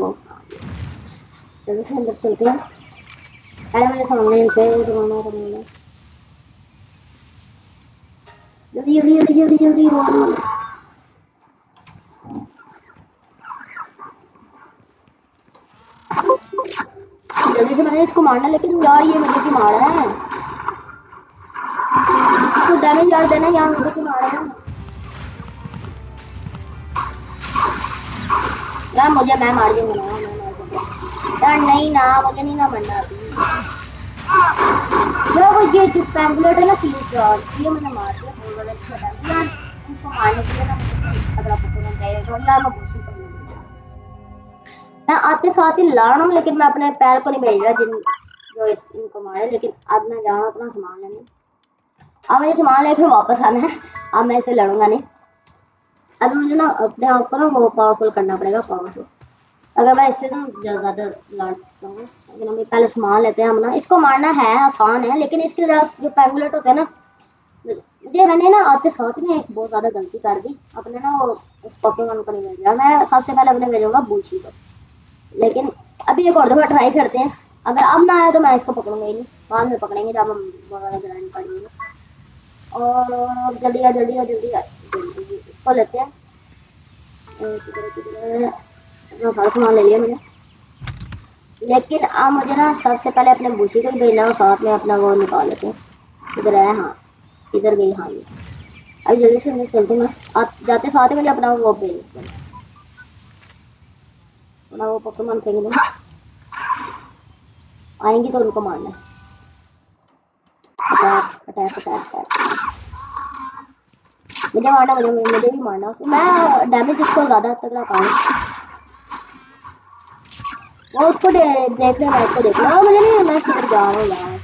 जल्दी से अंदर चलते हैं, पहले मुझे सामने इनसे जल्दी जल्दी जल्दी जल्दी जल्दी जल्दी से मैंने इसको मारना, लेकिन यार ये मुझे क्यों मार रहा है, इसको डैमेज यार देना यार, मुझे क्यों मार रहा है यार। मुझे मैं मार दूंगा ना, मैं मार दूंगा यार, नहीं ना मुझे नहीं ना मरना अभी यार। वो ये जो पैम्पलेट है ना 3 यार, ये मैंने मार दिया, बहुत ज़्यादा अच्छा था यार। उनको मारने के लिए ना मुझे अगला पोकेमॉन चाहिए, तो यार मैं भूसी कर लूँगी। मैं आते साथ ही लाड़ हूँ, लेकिन मैं अपने पैर को नहीं भेज रहा जिन जो इनको मारे। लेकिन अब मैं जाऊँ अपना सामान लेने, अब मुझे सामान लेकर वापस आना है, अब मैं इसे लड़ूंगा नहीं। अब मुझे ना अपने आप को ना वो पावरफुल करना पड़ेगा, पावरफुल। अगर मैं इससे ना ज़्यादा लड़ता हूँ, लेकिन हम पहले सामान लेते हैं हम ना। इसको मारना है आसान है, लेकिन इसके जो पैंगुलेट होते हैं ना, मुझे मैंने ना आते साथ में एक बहुत ज़्यादा गलती कर दी, अपने ना वो उस पोकेमॉन को नहीं भेजा। मैं सबसे पहले अपने भेजूंगा बूची को, लेकिन अभी एक और दफ़ा ट्राई करते हैं। अगर अब ना आया तो मैं इसको पकड़ूंगा ही नहीं, बाद में पकड़ेंगे जब हम बहुत ज़्यादा ग्राइंड करेंगे। और जल्दी आ जल्दी आ जल्दी आ जल्दी इसको लेते हैं। अपना सारा सामान ले लिया मैंने, लेकिन अब मुझे ना सबसे पहले अपने बूची को ही भेजना है, साथ में अपना वो निकाल लेते हैं। इधर है, हाँ इधर गई, हाँ ये अभी जल्दी से मैं चलती हूँ। जाते साथ ही मुझे अपना वो भेज, अपना वो पोकेमॉन फेंक दूँ, आएंगी तो उनको मारना है। अटैक अटैक अटैक अटैक, मुझे मारना, मुझे भी मारना। मैं डैमेज इसको ज़्यादा तगड़ा पाऊँ, वो उसको देख रहे, मैं इसको देख रहा हूँ, मुझे नहीं, मैं किधर जा रहा हूँ यार,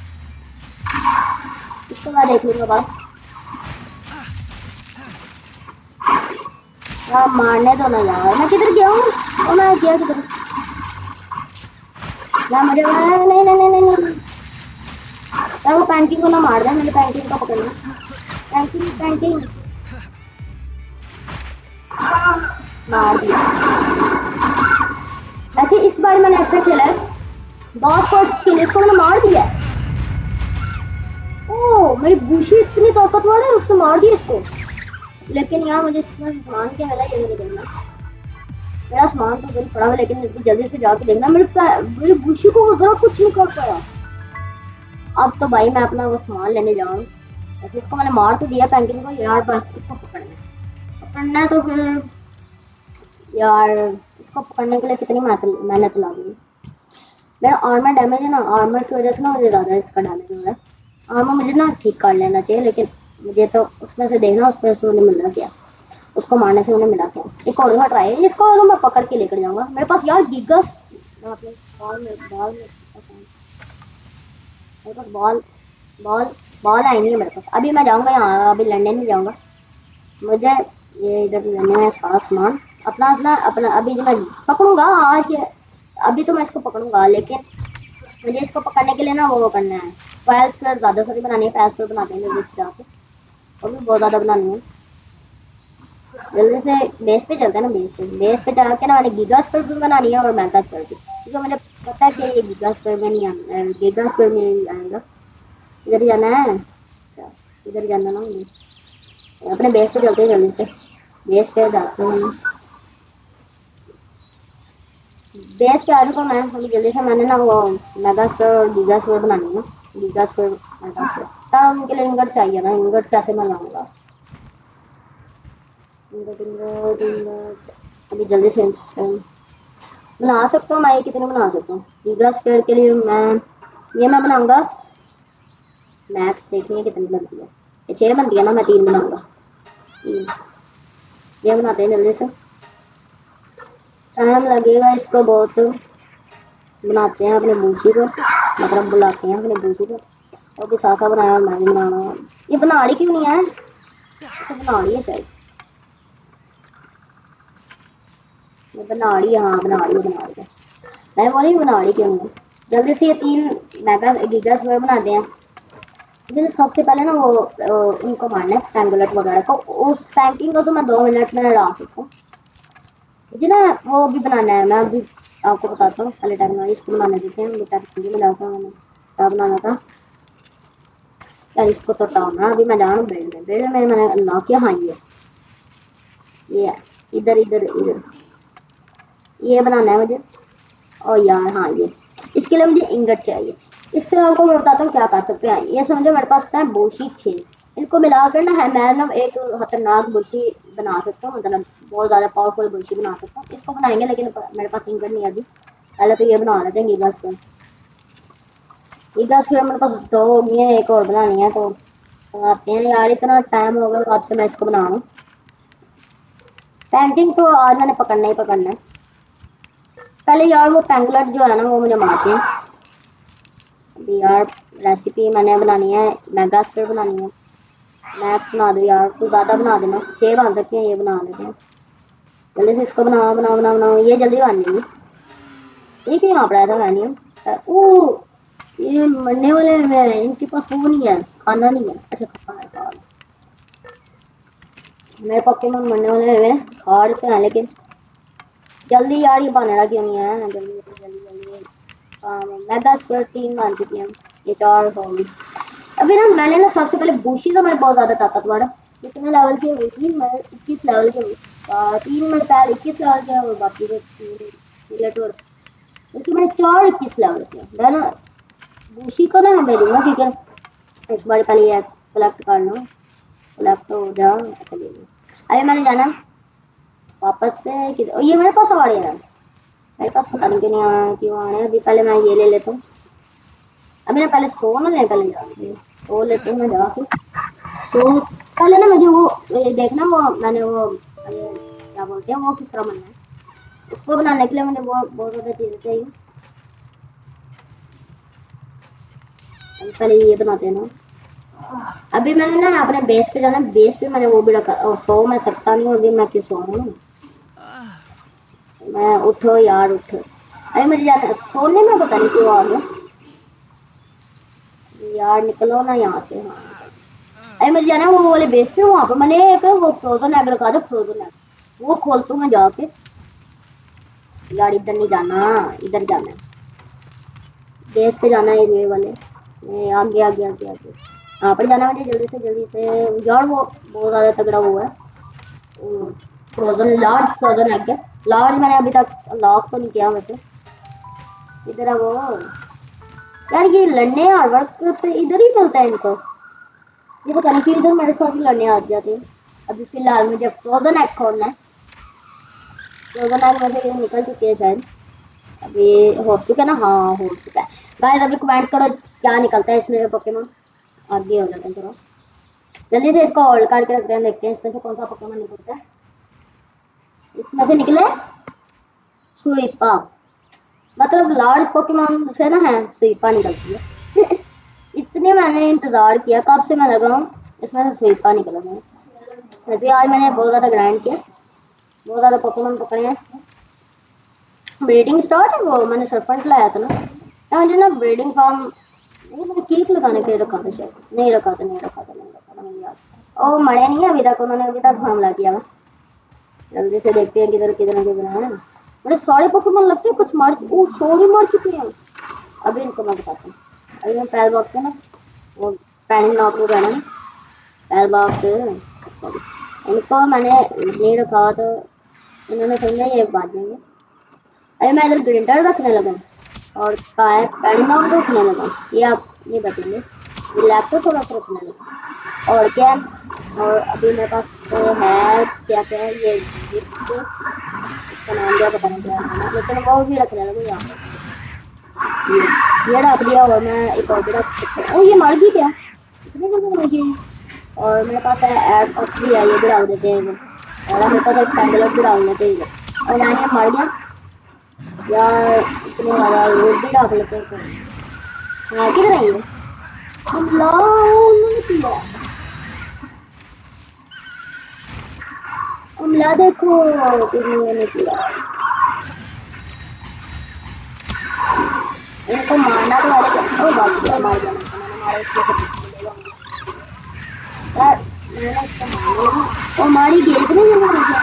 इसको मैं देख लूँगा बस। हाँ मारने दो ना यार, मैं किधर गया हूँ, और मैं गया किधर यार, मुझे नहीं नहीं नहीं नहीं नहीं यार, वो पैंकिंग को ना मार दे, मुझे पैंकिंग को पकड़ना, पैंकिंग पैंकिंग मार दिया। ऐसे इस बार मैंने अच्छा खेला है, बहुत फर्स्ट किल इसको मैंने मार दिया। ओह मेरी बूशी इतनी ताकतवर है, उसने मार दिया इसको। लेकिन यार मुझे इसमें सामान क्या मिला ये मुझे देखना, मेरा सामान तो दिन पड़ा हुआ, लेकिन जल्दी से जाके देखना, मेरी बूशी को वो जरा कुछ नहीं कर पाया। अब तो भाई मैं अपना वो सामान लेने जाऊँ, इसको मैंने मार तो दिया पैंकिंग को यार, बस इसको पकड़ना है तो फिर यार इसको पकड़ने के लिए कितनी मेहनत लगेगी। मेरा आर्मर डैमेज है ना, आर्मर की वजह से ना मुझे ज़्यादा इसका डैमेज हो रहा है। आर्मर मुझे ना ठीक कर लेना चाहिए, लेकिन मुझे तो उसमें से देखना, उसमें से मुझे मिल रहा क्या, उसको मारने से मुझे मिला क्या। एक और दफा ट्राई, इसको तो मैं पकड़ के लेकर जाऊंगा। मेरे पास यार गिगस, मैं अपने बॉल में मेरे पास बॉल बॉल बॉल आई नहीं है मेरे पास। अभी मैं जाऊंगा यहाँ, अभी लंदन में जाऊंगा, मुझे ये इधर लेने है सारा सामान अपना अपना अपना। अभी जो मैं पकड़ूंगा आज, अभी तो मैं इसको पकड़ूंगा, लेकिन मुझे इसको पकड़ने के लिए ना वो करना है, फाइल्स फिर ज़्यादा सारी बनानी है, फाइल्स फिर बनाते हैं जल्दी से जाके, और भी बहुत ज़्यादा बनानी है। जल्दी से बेस पे चलते हैं ना, बेस पे जाके ना मैंने गीगा स्क्वायर भी बनानी है और मेगा स्क्वायर भी, क्योंकि मुझे पता है कि ये गीगा स्क्वायर में नहीं आना, गीगा स्क्वायर में नहीं आएगा। इधर जाना है, इधर जाना ना मुझे, अपने बेस पे चलते हैं, जल्दी से बेस पे जाते हैं। बेस पे आ चुका मैं अभी, जल्दी से मैंने ना वो मेगा स्क्वायर और गीगा स्क्वायर बनानी है ना, गीगा स्क्वायर मेगा स्क्वायर। तार उनके लिए इंगट चाहिए ना, इंगट कैसे बनाऊंगा, इंगट इंगट इंगट अभी जल्दी से बना सकता हूँ मैं, कितने बना सकता हूँ गीगा स्क्वायर के लिए। मैं बनाऊंगा मैक्स, देखिए कितनी बनती है, ये 6 बनती है ना, मैं 3 बनाऊंगा, 3 ये बनाते हैं जल्दी से, टाइम लगेगा इसको बहुत। बनाते हैं अपने बूसी को, मतलब बुलाते हैं अपने बूसी को, और भी सासा बनाया और मैं भी बनाना। ये बनाड़ी क्यों नहीं है, तो बनाड़ी है शायद, ये बनाड़ी, हाँ बनाड़ी है, मैं बोली बनाड़ी क्यों नहीं है। जल्दी से ये 3 मेगा गीगा स्क्वायर बनाते हैं। मुझे सबसे पहले ना वो उनको मारना है पैंगुलेट वगैरह को, उस पैंकिंग को तो मैं 2 मिनट में ला सकता हूँ। मुझे ना वो भी बनाना है, मैं अभी आपको बताता हूँ, पहले टेक्नोलॉजी इसको बनाने देते हैं, मुझे टेक्नोलॉजी में लाता हूँ, मैंने क्या बनाना था यार, इसको तो टाउना। अभी मैं जा रहा हूँ बेड में मैंने अनलॉक किया, हाँ ये इधर इधर इधर ये बनाना है मुझे। और यार हाँ ये, इसके लिए मुझे इंगट चाहिए। इससे आपको मैं बताता हूँ क्या कर सकते हैं। ये समझो मेरे पास है बोशी 6, इनको मिलाकर ना है मैं ना एक खतरनाक बोशी बना सकता हूँ, मतलब बहुत ज़्यादा पावरफुल बोशी बना सकता हूँ। इसको बनाएंगे, लेकिन मेरे पास इंगट नहीं है अभी, पहले तो ये बना लेते हैं गीगा स्क्वायर। गीगा स्क्वायर मेरे पास 2 हो गई है, एक और बनानी है, तो बनाते हैं यार, इतना टाइम हो गया कब से मैं इसको बना रहा हूँ। पेंटिंग तो आज मैंने पकड़ना ही पकड़ना है। पहले यार वो पेंगुलेट जो है ना वो मुझे मारते हैं। अभी यार रेसिपी मैंने बनानी है, मेगा स्क्वायर बनानी है, मैक्स बना दो यार, तो ज़्यादा बना देना, 6 बन सकते हैं, ये बना लेते हैं जल्दी से। इसको बनाओ बनाओ बनाओ बनाओ, ये जल्दी बन जाएंगी। ये क्यों यहाँ पड़ा था मैन्यू, ओ ये मरने वाले हैं, इनके पास वो नहीं है, खाना नहीं है, अच्छा खाना है, मेरे पोकेमॉन मरने वाले हैं, खा रहे हैं, लेकिन जल्दी यार ये बनाना क्यों नहीं है, जल्दी जल्दी जल्दी। मेगा स्क्वायर 3 मान चुकी हैं, ये 4 होंगी। अभी ना मैंने ना सबसे पहले बूशी तो मेरे बहुत ज़्यादा ताकतवर है, कितने लेवल की है बूशी, मैं 21 लेवल के 3 मेरे पैर 21 लेवल के, और बाकी के 3 क्योंकि मैंने 4 21 लेवल के है ना। बूशी को ना मैं भेजूंगा, क्योंकि इस बार पहले ये कलेक्ट कर लो, कलेक्ट हो जाओ। चलिए अभी मैंने जाना वापस से, ये मेरे पास आ रही है, मेरे पास पता नहीं क्यों नहीं आ क्यों आ रहे हैं। अभी पहले मैं ये ले लेता हूँ, अभी ना पहले सो ना ले, पहले जाके सो लेता हूँ मैं जाके। तो पहले ना मुझे वो देखना, वो मैंने वो क्या बोलते हैं वो किस तरह बनना है, उसको बनाने के लिए मुझे बहुत ज़्यादा चीज़ें चाहिए। पहले ये बनाते हैं ना। अभी मैंने ना अपने बेस पे जाना, बेस पे मैंने वो भी रखा। सो मैं सकता नहीं हूँ अभी, मैं क्यों सोऊं। मैं उठो यार उठो, अरे मुझे जाना सोने में, पता नहीं क्यों आ गया यार, निकलो ना यहाँ से। हाँ अरे मुझे जाना है वो वाले बेस पे, वहाँ पर मैंने एक वो फ्रोजन एग रखा था, फ्रोजन एग वो खोलता हूँ मैं जाके। यार इधर नहीं जाना, इधर जाना है, बेस पे जाना है ये वाले। आगे आगे आगे आगे यहाँ पर जाना है मुझे, जल्दी से यार। वो बहुत ज्यादा तगड़ा हुआ है फ्रोजन, लार्ज फ्रोजन एग है। लार्ज मैंने अभी तक लॉक तो नहीं किया वैसे। इधर है वो यार, ये लड़ने हर वक्त तो इधर ही मिलता है इनको। ये पता नहीं कि इधर मेरे साथ ही लड़ने आ जाते हैं। अभी फिलहाल मुझे फ्रोजन एग खोलना है। फ्रोजन एग में से ये निकल चुके हैं शायद, अभी हो चुका है ना। हाँ हो चुका है गाइस। अभी कमेंट करो क्या निकलता है इसमें पोकेमॉन। आगे हो जाते हैं थोड़ा, जल्दी से इसको होल्ड करके रखते हैं, देखते हैं इसमें से कौन सा पोकेमॉन निकलता है। इसमें से निकले सुइपा, मतलब लार्ज पोकेमॉन से ना है सुइपा निकलती है। इतने मैंने इंतजार किया, कब से मैं लगा हूँ इसमें से सुइपा निकला है। वैसे आज मैंने बहुत ज़्यादा ग्राइंड किया, बहुत ज़्यादा पोकेमॉन पकड़े हैं। ब्रीडिंग स्टार्ट है वो मैंने सरपंच लाया था ना, मुझे ना ब्रीडिंग फार्म, नहीं मैंने केक लगाने के लिए रखा था शायद, नहीं रखा था मुझे याद। ओ मरे नहीं अभी तक उन्होंने, अभी तक हमला किया। जल्दी से देखते हैं किधर किधर किधर है। बड़े सारे पोकेमॉन लगते हैं, कुछ मार सारे मर चुके हैं। अभी इनको मैं बताता हूँ। अभी मैं पैल बॉक्स है ना, वो पैनिंग नॉट हो गया ना पैल बॉक्स, इनको मैंने नहीं रखा तो इन्होंने समझा ये बात देंगे। अरे मैं इधर प्रिंटर रखने लगा और पैनिंग नॉट रखने लगा, ये आप नहीं बतेंगे। ये लैपटॉप थोड़ा सा रखने लगा और क्या। और अभी मेरे पास है क्या क्या है, ये इसका नाम क्या पता नहीं क्या है, लेकिन वो भी रखने लगा यहाँ पर। ये रख दिया और मैं एक और भी रख सकता हूँ। ओ ये मर गई क्या, इतनी जल्दी मर गई। और मेरे पास है एड ऑफ भी है, ये भी डाल देते हैं। और मेरे पास एक पैंडलर भी डाल देते हैं और मैंने मर गया यार, इतने ज़्यादा रोड भी डाल लेते हैं। हाँ किधर है ये, हमला देखो कितने निकला। इनको मारना तो वाले ओ बाप मार दिया मैंने, मारा इसको यार, मैंने इसको मारा और मारी गई इतने जल्दी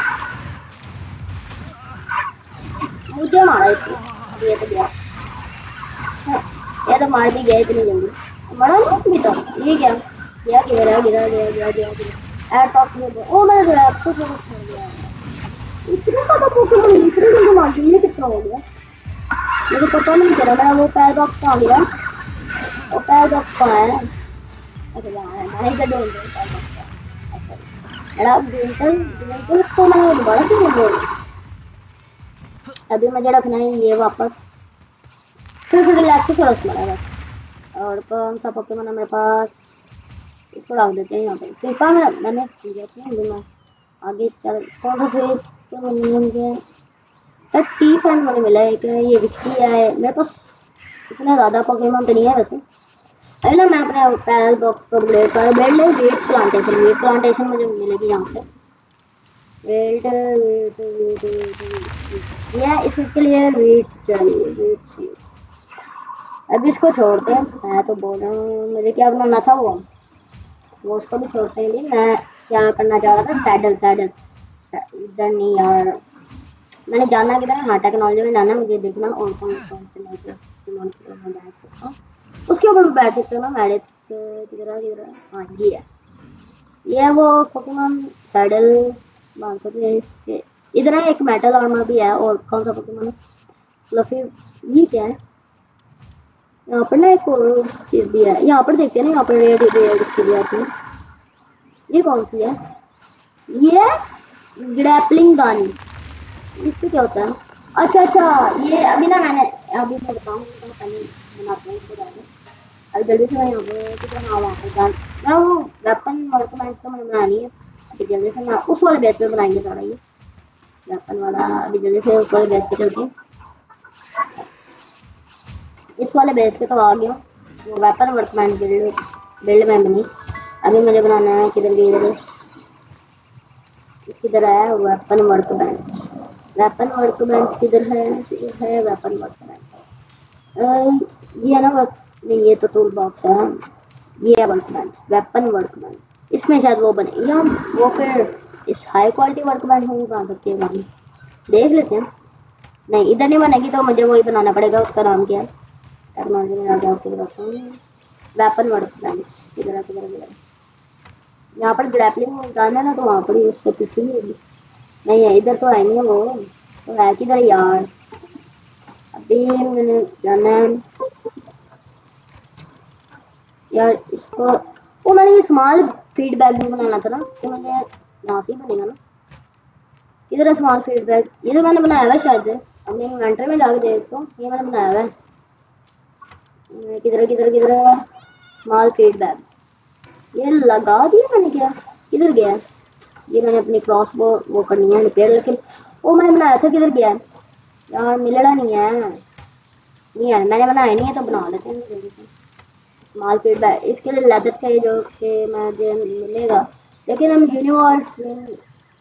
मुझे मारा इसको। ये तो गया, ये तो मार भी गया इतनी जल्दी, मरा नहीं अभी तो। ये क्या गया किधर है, गिरा एड टॉप में ओ मैंने लैपटॉप से छोड़ दिया। इतने ज़्यादा पोकेमॉन इतने जल्दी मार दिए, ये कितना हो गया मुझे पता नहीं चला। मेरा वो पैर बॉक्स आ गया, वो पैर बॉक्स कहाँ है। अच्छा वहाँ है, मैं इधर ढूंढ रही हूँ पैर बॉक्स। अच्छा मेरा बिल्कुल को मैंने दोबारा क्यों बोल। अभी मुझे रखना है ये वापस, सिर्फ रिलैक्स थोड़ा सा लगा बस। और कौन सा पोकेमॉन है मेरे पास, इसको डाल देते हैं यहाँ पर। सिर्फा मैंने मैं आगे चल कौन सा स्विप मुझे टी फैन मुझे मिला है कि ये विक्सी है। मेरे पास इतना ज़्यादा पोकेमॉन तो नहीं है वैसे। अरे ना मैं अपने पैल बॉक्स को अपग्रेड कर बेल्ट ले, वेट प्लांटेशन मुझे मिलेगी यहाँ से। वेट ये इसके लिए वेट चाहिए, वेट चाहिए। अभी इसको छोड़ते हैं, मैं तो बोल रहा हूँ मुझे क्या बनाना था वो उसको भी छोड़ते हैं। मैं क्या करना चाह रहा था, सैडल इधर नहीं यार, मैंने जाना किधर है। हाँ टेक्नोलॉजी में जाना, मुझे देखना और कौन से उसके ऊपर बैठ सकते हो ना। मैडे किधर हाँ ये है वो पोकेमॉन सैडल बांध सकते हैं इसके। इधर है एक मेटल आर्मर भी है। और कौन सा पोकेमॉन फ्लफी, ये क्या है यहाँ पर ना, एक और चीज़ भी है यहाँ पर देखते हैं ना, यहाँ पर रेड चीज़ें आती है। ये कौन सी है, ये ग्रैपलिंग गन, इससे क्या होता है। अच्छा ये अभी ना मैंने अभी मैं बताऊँ पहले बनाते हैं इसको जाके। अभी जल्दी से मैं यहाँ पे हाँ वहाँ पर गन मैं वो वेपन ऑर्गेनाइज तो मैंने बनानी है। अभी जल्दी से मैं उस वाले बेस पे बनाएंगे सारा ये वेपन वाला। अभी जल्दी से उस वाले बेस पे चलते हैं, इस वाले बेस पे तो आ गया। वो वेपन वर्कमैन बिल्ड में बनी। अभी मुझे बनाना है किधर किधर है वेपन वर्कबेंच। वेपन वर्कबेंच किधर है वेपन वर्कबेंच। ये है ना नहीं, ये तो टूल बॉक्स है। ये है वर्कबेंच, वेपन वर्कबेंच। इसमें शायद वो बने या वो फिर इस हाई क्वालिटी वर्कबेंच में भी बना सकती है। देख लेते हैं। नहीं इधर नहीं बनेगी तो मुझे वही बनाना पड़ेगा। उसका नाम क्या है? टेक्नोलॉजी में आ जाओ, वेपन वर्कबेंच किधर यहाँ पर ग्रैपलिंग जाना है ना, तो वहाँ पर ही उससे पीछे नहीं होगी। नहीं है इधर तो है नहीं वो तो है किधर यार। अभी मैंने जाना है यार इसको। वो मैंने ये स्मॉल फीडबैक भी बनाना था ना, तो मुझे यहाँ से ही बनेगा ना। इधर है स्मॉल फीडबैक, ये तो मैंने बनाया हुआ है शायद। अपने इन्वेंटरी में जाके देखो, ये मैंने बनाया हुआ है। किधर है स्मॉल फीडबैक? ये लगा दिया मैंने क्या? किधर गया? ये मैंने अपनी क्रॉस वो करनी है रिपेयर, लेकिन वो मैंने बनाया था किधर गया यार? मिलना नहीं है मैंने बनाया नहीं है तो बना लेते हैं। स्मॉल फीडबैक इसके लिए लेदर चाहिए जो कि मुझे मिलेगा, लेकिन हम यूनिवर्स।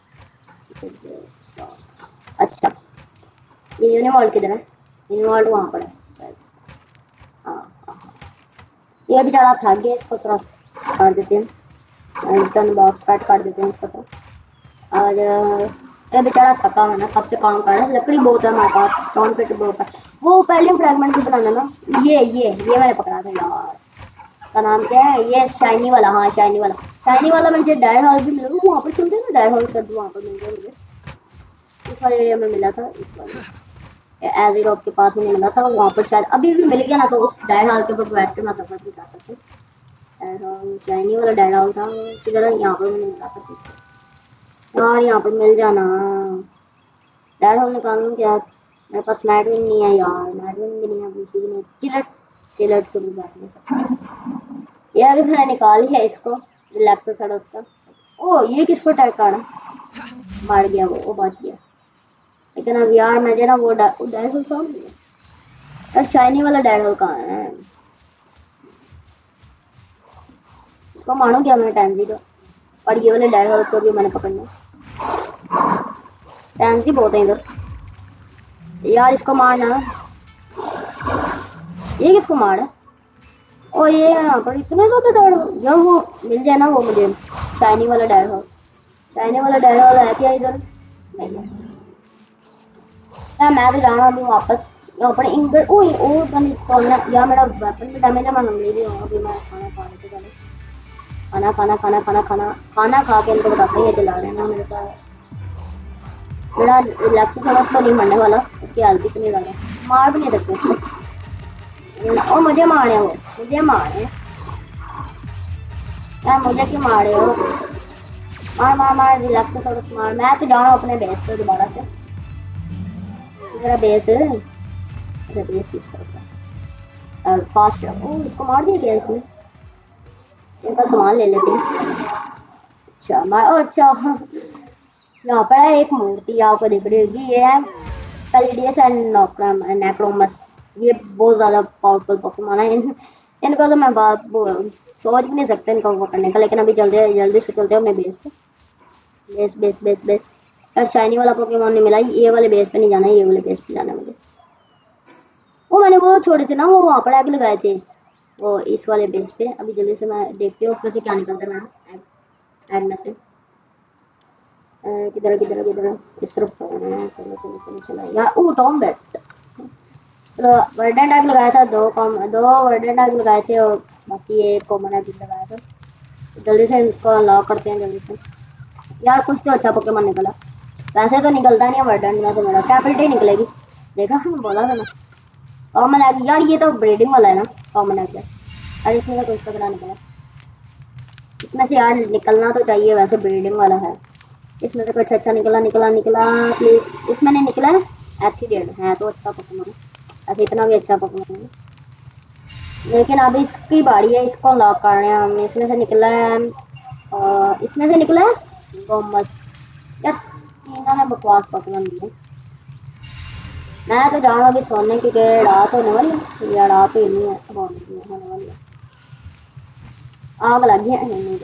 अच्छा ये यूनिवर्स किधर है? यूनिवर्स वहाँ पर है। हाँ ये बेचारा थक गया, इसको थोड़ा कर देते हैं। रिटर्न बॉक्स पैट कर देते हैं इसको तो। और ये बेचारा थका है ना, कब से काम कर रहा है। लकड़ी बहुत है हमारे पास, स्टोन पिट बहुत है। वो पहले फ्रैगमेंट भी बनाना ना। ये मैंने पकड़ा था यार, का नाम क्या है? ये शाइनी वाला। हाँ शाइनी वाला मुझे डायर हाउस भी मिला। वहाँ पर चलते हैं ना डायर हाउस का, वहाँ पर मिल गया मुझे। इस वाले एरिया में मिला था, इस वाले एजीरोप के पास मुझे मिला था। वहाँ पर शायद अभी भी मिल गया ना, तो उस डायर हाउस के ऊपर बैठ के मैं सफर भी कर सकती हूँ। शाइनी वाला डायर हाउस था इधर, यहाँ पर मुझे मिला था यार। यहाँ पर मिल जाना। डायर हाउस निकालूँ क्या? मेरे पास मैडविन नहीं है यार, मैडविन भी नहीं है, कुछ भी नहीं। चिलट को भी बैठ नहीं सकता। ये अभी मैंने निकाल लिया इसको, रिलैक्सो सड़ा उसका। ओ ये किसको अटैक कर मार गया? वो बच गया। लेकिन अब यार मुझे ना वो डायर होल कहाँ है यार? शाइनी वाला डायर होल कहाँ है? इसको मानो क्या मैं टैंजी को, और ये वाले डायर होल को भी मैंने पकड़ना। टैंजी बहुत है इधर यार, इसको मारना। ये किसको मारा? ओ ये यहाँ पर इतने ज्यादा डायर होल यार। वो मिल जाए ना वो मुझे, शाइनी वाला डायर होल। शाइनी वाला डायर होल है क्या इधर? नहीं है यार। मैं तो जाना अभी वापस यहाँ पर इंगर। ओ बनी तो यार मेरा वेपन भी डैमेज है। मैं हंगरी भी हूँ अभी। मैं खाना खा लेते पहले। खाना खा के इनको बताते हैं ये जला रहे हैं ना मेरे साथ। मेरा लैक्सी थोड़ा तो नहीं मरने वाला, उसकी हेल्थ भी नहीं डाला। मार भी नहीं सकते उसको। ओ मुझे मारे, वो मुझे मारे यार। मुझे क्यों मारे हो? मार रिलैक्स थोड़ा मार। मैं तो जाऊँ अपने बेस पे दोबारा से। मेरा बेस है, अच्छा बेस इसका फास्ट है। ओ इसको मार दिया क्या इसने? इनका सामान ले लेते हैं। अच्छा अच्छा यहाँ पर है एक मूर्ति आपको दिख रही होगी। ये है पैलिडियस एंड नेक्रोमस। ये बहुत ज़्यादा पावरफुल पोकेमॉन है। इनको तो मैं बात सोच भी नहीं सकते इनको पकड़ने का। लेकिन अभी जल्दी से चलते हैं अपने बेस पे। बेस यार शाइनी वाला पोकेमॉन नहीं मिला। ये वाले बेस पे नहीं जाना है, ये वाले बेस पे जाना है मुझे। वो मैंने वो छोड़े थे ना, वो वहाँ पर आके लगाए थे वो इस वाले बेस पे। अभी जल्दी से मैं देखती हूँ उसमें से क्या निकलता है। मैं एग में से किधर इस तरफ चलो यार। ओ टॉम बैट वर्डन टैग लगाया था। दो वर्डन टैग लगाए थे और बाकी एक कॉमन टैग लगाया था। जल्दी से इनको अनलॉक करते हैं जल्दी से यार। कुछ तो अच्छा पोकेमॉन निकला। वैसे तो निकलता नहीं है वर्डन में, तो मेरा कैपिटल निकलेगी। देखा हम बोला था ना कॉमन टैग यार। ये तो ब्रीडिंग वाला है ना कॉमन टैग। और इसमें तो कुछ तो बड़ा निकला। इसमें से यार निकलना तो चाहिए, वैसे ब्रीडिंग वाला है। इसमें से कुछ अच्छा निकला प्लीज। इसमें नहीं निकला है एथिडेड है तो अच्छा पोकेमॉन है। ऐसे इतना भी अच्छा पोकेमॉन है, लेकिन अब इसकी बारी है। इसको लॉक कर रहे हैं हम। इसमें से निकला है गोमस यार। तीनों ने बकवास पोकेमॉन दिए। मैं तो जाऊँ अभी सोने, क्योंकि रात होने वाली है, या रात ही नहीं है, होने वाली है, आग लग गई है। नहीं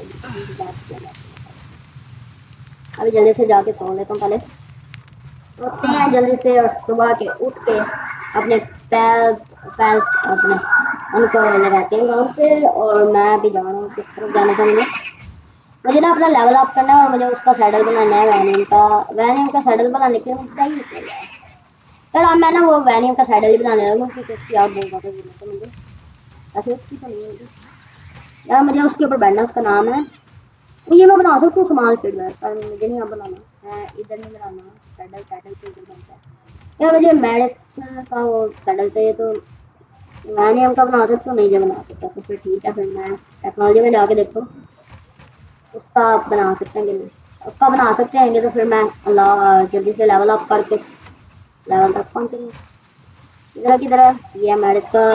अभी जल्दी से जाके सो लेता हूँ पहले, उठते हैं जल्दी से और सुबह के उठ के अपने पैर पैर अपने उनको लगाते हैं ग्राउंड पे। और मैं भी जा रहा हूँ किस तरफ जाना था मुझे ना अपना लेवल अप करना है और मुझे उसका सैडल बनाना है। वैनियम का सैडल बनाने के लिए मुझे चाहिए यार। अब मैं ना वो वैनियम का सैडल ही बना ले रहा हूँ क्योंकि उसकी यार बहुत ज़्यादा जरूरत है मुझे। ऐसे उसकी तो नहीं होगी यार, मुझे उसके ऊपर बैठना, उसका नाम है, ये मैं बना सकती हूँ स्मॉल फीडबैक, पर मुझे नहीं बनाना है, इधर नहीं बनाना। सैडल सैडल पे इधर बनता है यार, मुझे मैरिट का वो सैडल चाहिए, तो मैंने हमका बना सकता हूँ, नहीं जो बना सकता तो फिर ठीक है, फिर मैं टेक्नोलॉजी में जाके देखो उसका आप बना सकते हैं कि नहीं। उसका बना सकते हैं तो फिर मैं जल्दी से लेवल अप करके लेवल तक पहुँचूँगी। इधर किधर है ये मैरिट का,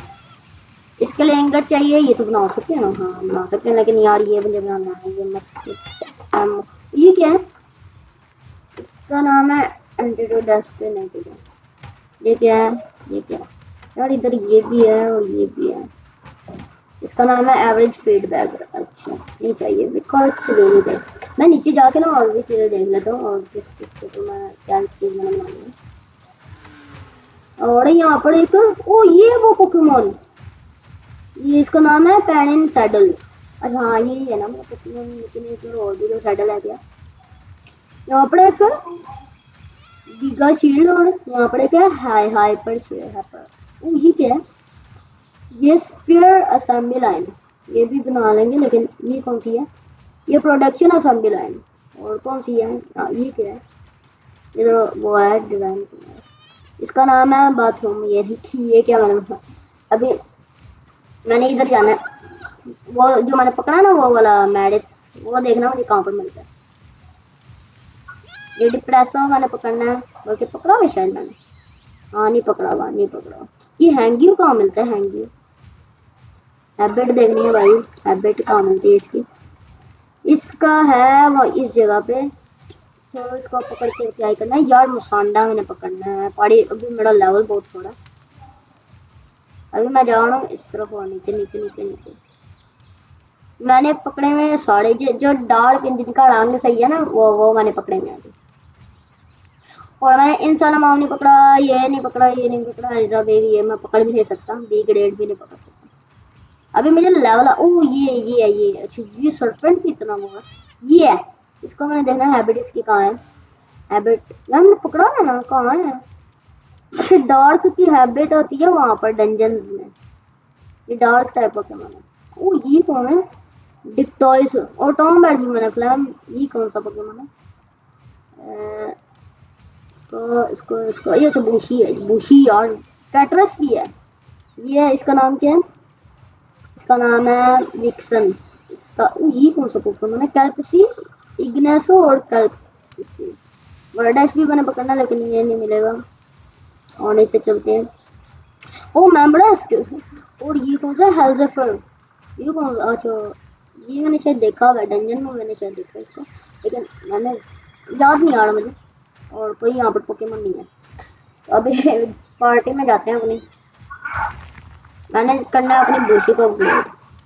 इसके लिए एंगर चाहिए, ये तो बना सकते हैं ना, हाँ बना सकते हैं, लेकिन यार ये मुझे बनाना है, ये मस्त। ये क्या है, इसका नाम है एंटीडोट डेस्क नहीं चाहिए, ये क्या है, ये क्या है यार, इधर ये भी है और ये भी है, इसका नाम है एवरेज फीडबैक। अच्छा नहीं चाहिए, बिकॉज नहीं चाहिए। मैं नीचे जाके ना और भी चीज़ें देख लेता हूँ और किस किस को तो मैं क्या चीज़ मैंने बनानी है। और यहाँ पर एक ओ ये वो पोकेमोन, ये इसका नाम है पैनिन सैडल। अच्छा हाँ यही है ना मेरा पोकेमोन, लेकिन एक और भी जो सैडल है क्या, यहाँ पर एक गीगा शील्ड और यहाँ पर एक है हाइपर शील्ड है पर। ओ ये क्या है, ये स्पीयर असेंबली लाइन, ये भी बना लेंगे, लेकिन ये कौन सी है, ये प्रोडक्शन असेंबली लाइन, और कौन सी है ये क्या है, ये तो वो है डिजाइन, इसका नाम है बाथरूम। ये क्या मैंने अभी मैंने इधर जाना है, वो जो मैंने पकड़ा ना वो वाला मैरिट, वो देखना मुझे कहाँ पर मिलता है। ये डिप्रेसो मैंने पकड़ना है, बल्कि पकड़ा हुआ शायद मैंने, हाँ नहीं पकड़ा हुआ, नहीं पकड़ा हुआ। ये हैंग्यू कहाँ मिलता है, हैंग्यू हैबिट देखनी है भाई, हैबिट कहाँ मिलती है इसकी, इसका है वो इस जगह पे, तो इसको पकड़ के क्या करना है यार, मुसांडा मैंने पकड़ना है पहाड़ी। अभी मेरा लेवल बहुत थोड़ा, अभी मैं जा रहा हूँ इस तरफ और नीचे नीचे नीचे नीचे। मैंने पकड़े हुए सारे जो डार्क जिनका रंग सही है ना, वो मैंने पकड़े हुए अभी। और मैंने इंसान माम नहीं पकड़ा, ये नहीं पकड़ा, ये नहीं पकड़ा, ऐसा भी ये मैं पकड़ भी नहीं सकता, बी ग्रेड भी नहीं पकड़ सकता। अभी मुझे लेवल ओ ये अच्छा ये सरपेंट कितना होगा, ये है, इसको मैंने देखना है हैबिट इसकी कहाँ है, हैबिट यार मैंने पकड़ा है ना, कहाँ है, अच्छा डार्क की हैबिट होती है वहाँ पर डंजन्स में, ये डार्क टाइप का पोकेमॉन है। ओ ये कौन है, डिक्टॉइस और टॉम बैट भी मैंने फ्लैम, ये कौन सा पोकेमॉन है, इसको ये अच्छा बुशी है, बुशी और कैटरस भी है, ये है, इसका नाम क्या है, इसका नाम है विक्सन। इसका ये कौन सा पोकेमॉन है, कैल्पसी, इग्नेसो और कैल्पसी। वर्डेस भी मैंने पकड़ना, लेकिन ये नहीं मिलेगा, और नीचे चलते हैं। ओ मेम्ब्रेस्क, और ये कौन सा हेल्जेफर, ये कौन, अच्छा ये मैंने शायद देखा हुआ डंजन में, मैंने शायद देखा इसको, लेकिन मैंने याद नहीं आ रहा मुझे, और कोई यहाँ पर पोकेमॉन नहीं है। तो अभी पार्टी में जाते हैं अपनी, मैंने करना है अपनी बूशी को अपग्रेड,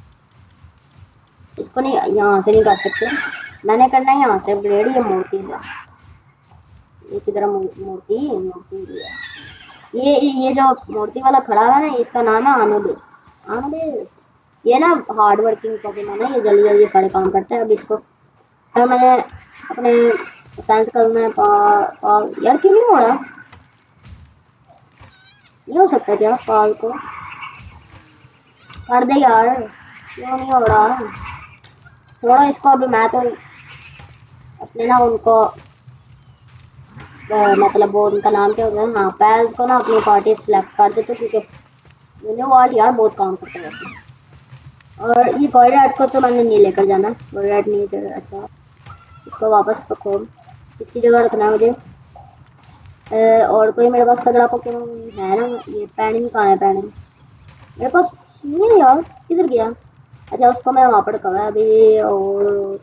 इसको नहीं यहाँ से नहीं कर सकते, मैंने करना है यहाँ से अपग्रेड, ये मूर्ति से, ये किधर मूर्ति है, ये जो मूर्ति वाला खड़ा हुआ है ना, इसका नाम है आनुबिस। आनुबिस ये ना हार्ड वर्किंग पोकेमॉन है, ये जल्दी जल्दी सारे काम करता है। अब इसको तो मैंने अपने साइंस कल में यार क्यों नहीं हो रहा, ये हो सकता है क्या, पाल को कर दे यार, क्यों नहीं हो रहा, छोड़ो इसको। अभी मैं तो अपने ना उनको मतलब वो उनका नाम क्या होता है, हाँ पैल्स को ना अपनी पार्टी सिलेक्ट कर देते, क्योंकि मुझे वार्ड यार बहुत काम करता है वैसे। और ये गोरेट को तो मैंने नहीं लेकर जाना, गोरेट नहीं चल, अच्छा इसको वापस रखो, इसकी जगह रखना है मुझे। और कोई मेरे पास तगड़ा पोकेमॉन है ना, ये पैनिंग कहाँ है, पैनिंग मेरे पास नहीं है यार, किधर गया, अच्छा उसको मैं वहाँ पर रखा है अभी। और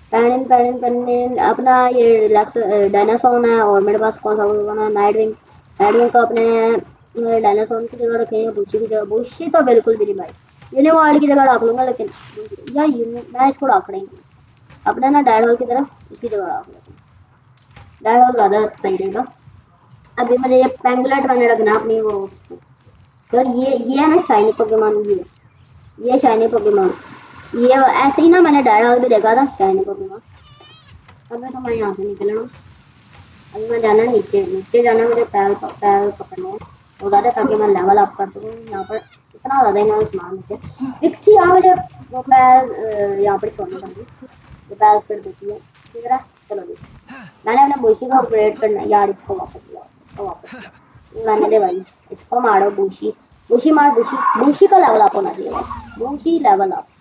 पैनिंग अपना ये रिलैक्स डायनासोर है, और मेरे पास कौन सा पोकेमॉन है, नाइट विंग। एडमिन को अपने डायनासोर की जगह रखेंगे, बुशी की जगह। बुशी तो बिल्कुल भी नहीं भाई, यूनिवर्ड की जगह रख लूंगा, लेकिन यार मैं इसको रख रही हूँ अपने ना डायड होल की तरफ, इसकी जगह रख लेते हैं। डायड होल ज़्यादा सही रहेगा। अभी मुझे ये पेंगुलेट मैंने रखना अपनी वो यार, ये है ना शाइनी पोकेमॉन, ये शाइनी पोकेमॉन, ये ऐसे ही ना मैंने डायड होल भी देखा था शाइनी पोकेमॉन। अभी तो मैं यहाँ से निकल रहा हूँ। अभी मैं जाना नीचे, नीचे जाना, मुझे पैर पकड़ने हैं वो ज़्यादा, ताकि मैं लेवल अप कर सकूँ। यहाँ पर इतना ज़्यादा इन्होंने सामान देते पिक्सी, यहाँ मुझे वो पैर यहाँ पर छोड़ने पड़ेंगे, ये पैर उस पर देती है ठीक है। चलो जी, मैंने अपने बुशी को अपग्रेड करना है यार, इसको वापस लाओ, इसको वापस लाओ, मैंने दे भाई, इसको मारो। बुशी बुशी मार, बुशी बुशी का लेवल अप होना चाहिए बस, बुशी लेवल अप,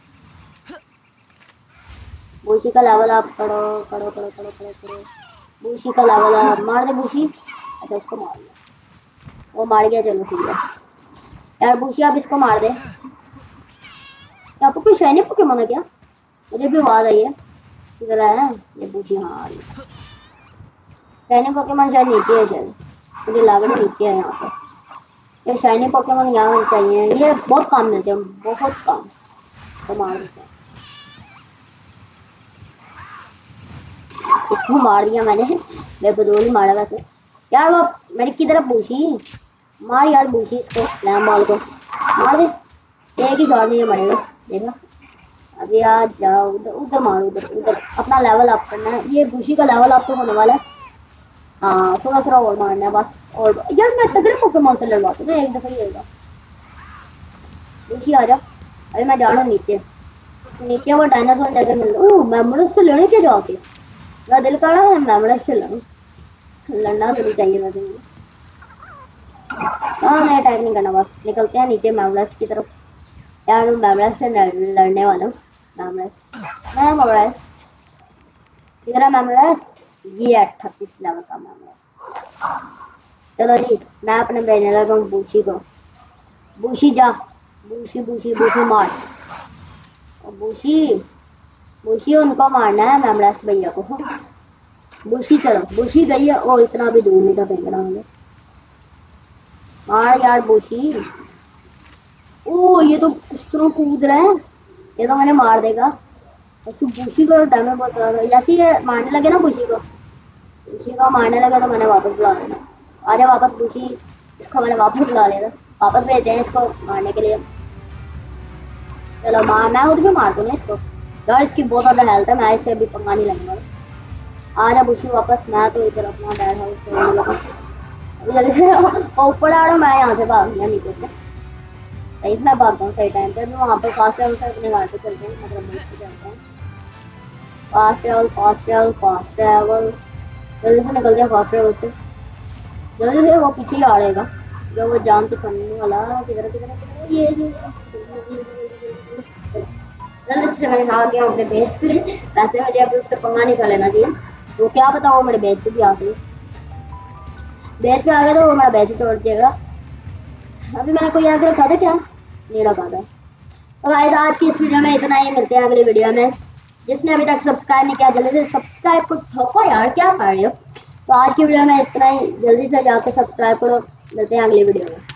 बुशी का लेवल अप करो करो करो करो करो करो। बुशी का लेवल अप, मार दे बुशी। अच्छा उसको मार दिया, वो मार गया, चलो ठीक है यार। बुशी आप इसको मार दे। यहाँ पर कोई शाइनी पोकेमॉन है क्या? मुझे भी आवाज आई है, किधर है ये बुशी? हाँ शाइनी पोकेमॉन शायद नीचे है, शायद मुझे लग रहा है नीचे है यहाँ पर। ये शाइनी पोकेमॉन यहाँ चाहिए, ये बहुत काम मिलते हैं, बहुत काम। तो मार देते हैं, इसको मार दिया मैंने, बेबदौल ही मारा वैसे यार। वो मेरी की तरफ बुशी मार यार, बुशी इसको लैम बॉल को मार दे, एक ही शॉट में ये मरेगा देखा। अभी आ जाओ उधर, उधर मारो, उधर उधर अपना लेवल अप करना है। ये बुशी का लेवल अप तो होने वाला है। हाँ थोड़ा थोड़ा और मारना है बस। और यार मैं तगड़े पोकेमॉन से लड़वाता हूँ, एक दफा ही होगा। बुशी आ जा, अभी मैं जा रहा हूँ नीचे, नीचे वो डायनासोर जगह मिल रहा। ओह मेमोरस से लड़े क्या जाके, मेरा दिल कर रहा है मेमोरस से लड़ूं, लड़ना तो नहीं चाहिए वैसे मुझे। हाँ नहीं अटैक नहीं करना, बस निकलते हैं नीचे मेमोरस की तरफ। यार मेमोरस से लड़ने वाला हूँ। मेमोरस किधर है? मेमोरस ये 38 लेवल का मेमोरस। चलो जी, मैं अपने भेजने लगा हूँ बुशी को। बुशी जा, बुशी बुशी बुशी मार, और बुशी बुशी उनको मारना है मेमोरस भैया को। बुशी चलो, बुशी गई है। ओ इतना भी दूर नहीं था फेंकना मुझे, मार यार बुशी। ओ ये तो किस तरह कूद रहा है, ये तो मैंने मार देगा। ऐसे बुशी को डैमेज बहुत ज्यादा, जैसे ये मारने लगे ना बुशी को मारने लगा तो मैंने वापस बुला लेना। आजा वापस बुशी, इसको मैंने वापस बुला लेना, वापस भेजते हैं इसको मारने के लिए। चलो मार, मैं खुद भी मार दूँ ना इसको यार, इसकी बहुत ज्यादा हेल्थ है, मैं इससे अभी पंगा नहीं लगने वाला। आजा बुशी वापस, मैं तो इधर अपना डैड हाउस छोड़ने लगा। अभी जल्दी से ऊपर आ रहा हूँ मैं, यहाँ से भाग गया नीचे से। सही मैं भागता हूँ सही टाइम पे, मैं वहाँ पर फास्ट ट्रैवल से अपने घर पे चलते हैं, मतलब बोट पे चलते हैं। Fast travel fast travel fast travel, जल्दी से निकलते हैं फास्ट ट्रैवल से। जल्दी से, वो पीछे ही आ रहेगा जो वो जान तो छोड़ने वाला। किधर किधर ये जल्दी से मैंने आ गया अपने बेस पे। वैसे मुझे अभी उससे पंगा नहीं खा लेना चाहिए, वो क्या पता वो मेरे बेस पे भी आ सके। बेस पे आ गया तो वो मेरा बेस ही तोड़ देगा। अभी मैंने कोई आगे रखा था क्या? नहीं रखा था। तो गाइस आज की इस वीडियो में इतना ही, मिलते हैं अगली वीडियो में। जिसने अभी तक सब्सक्राइब नहीं किया जल्दी से सब्सक्राइब को ठोको यार, क्या कर रहे हो। तो आज की वीडियो में इतना ही, जल्दी से जाकर सब्सक्राइब करो। मिलते हैं अगली वीडियो में।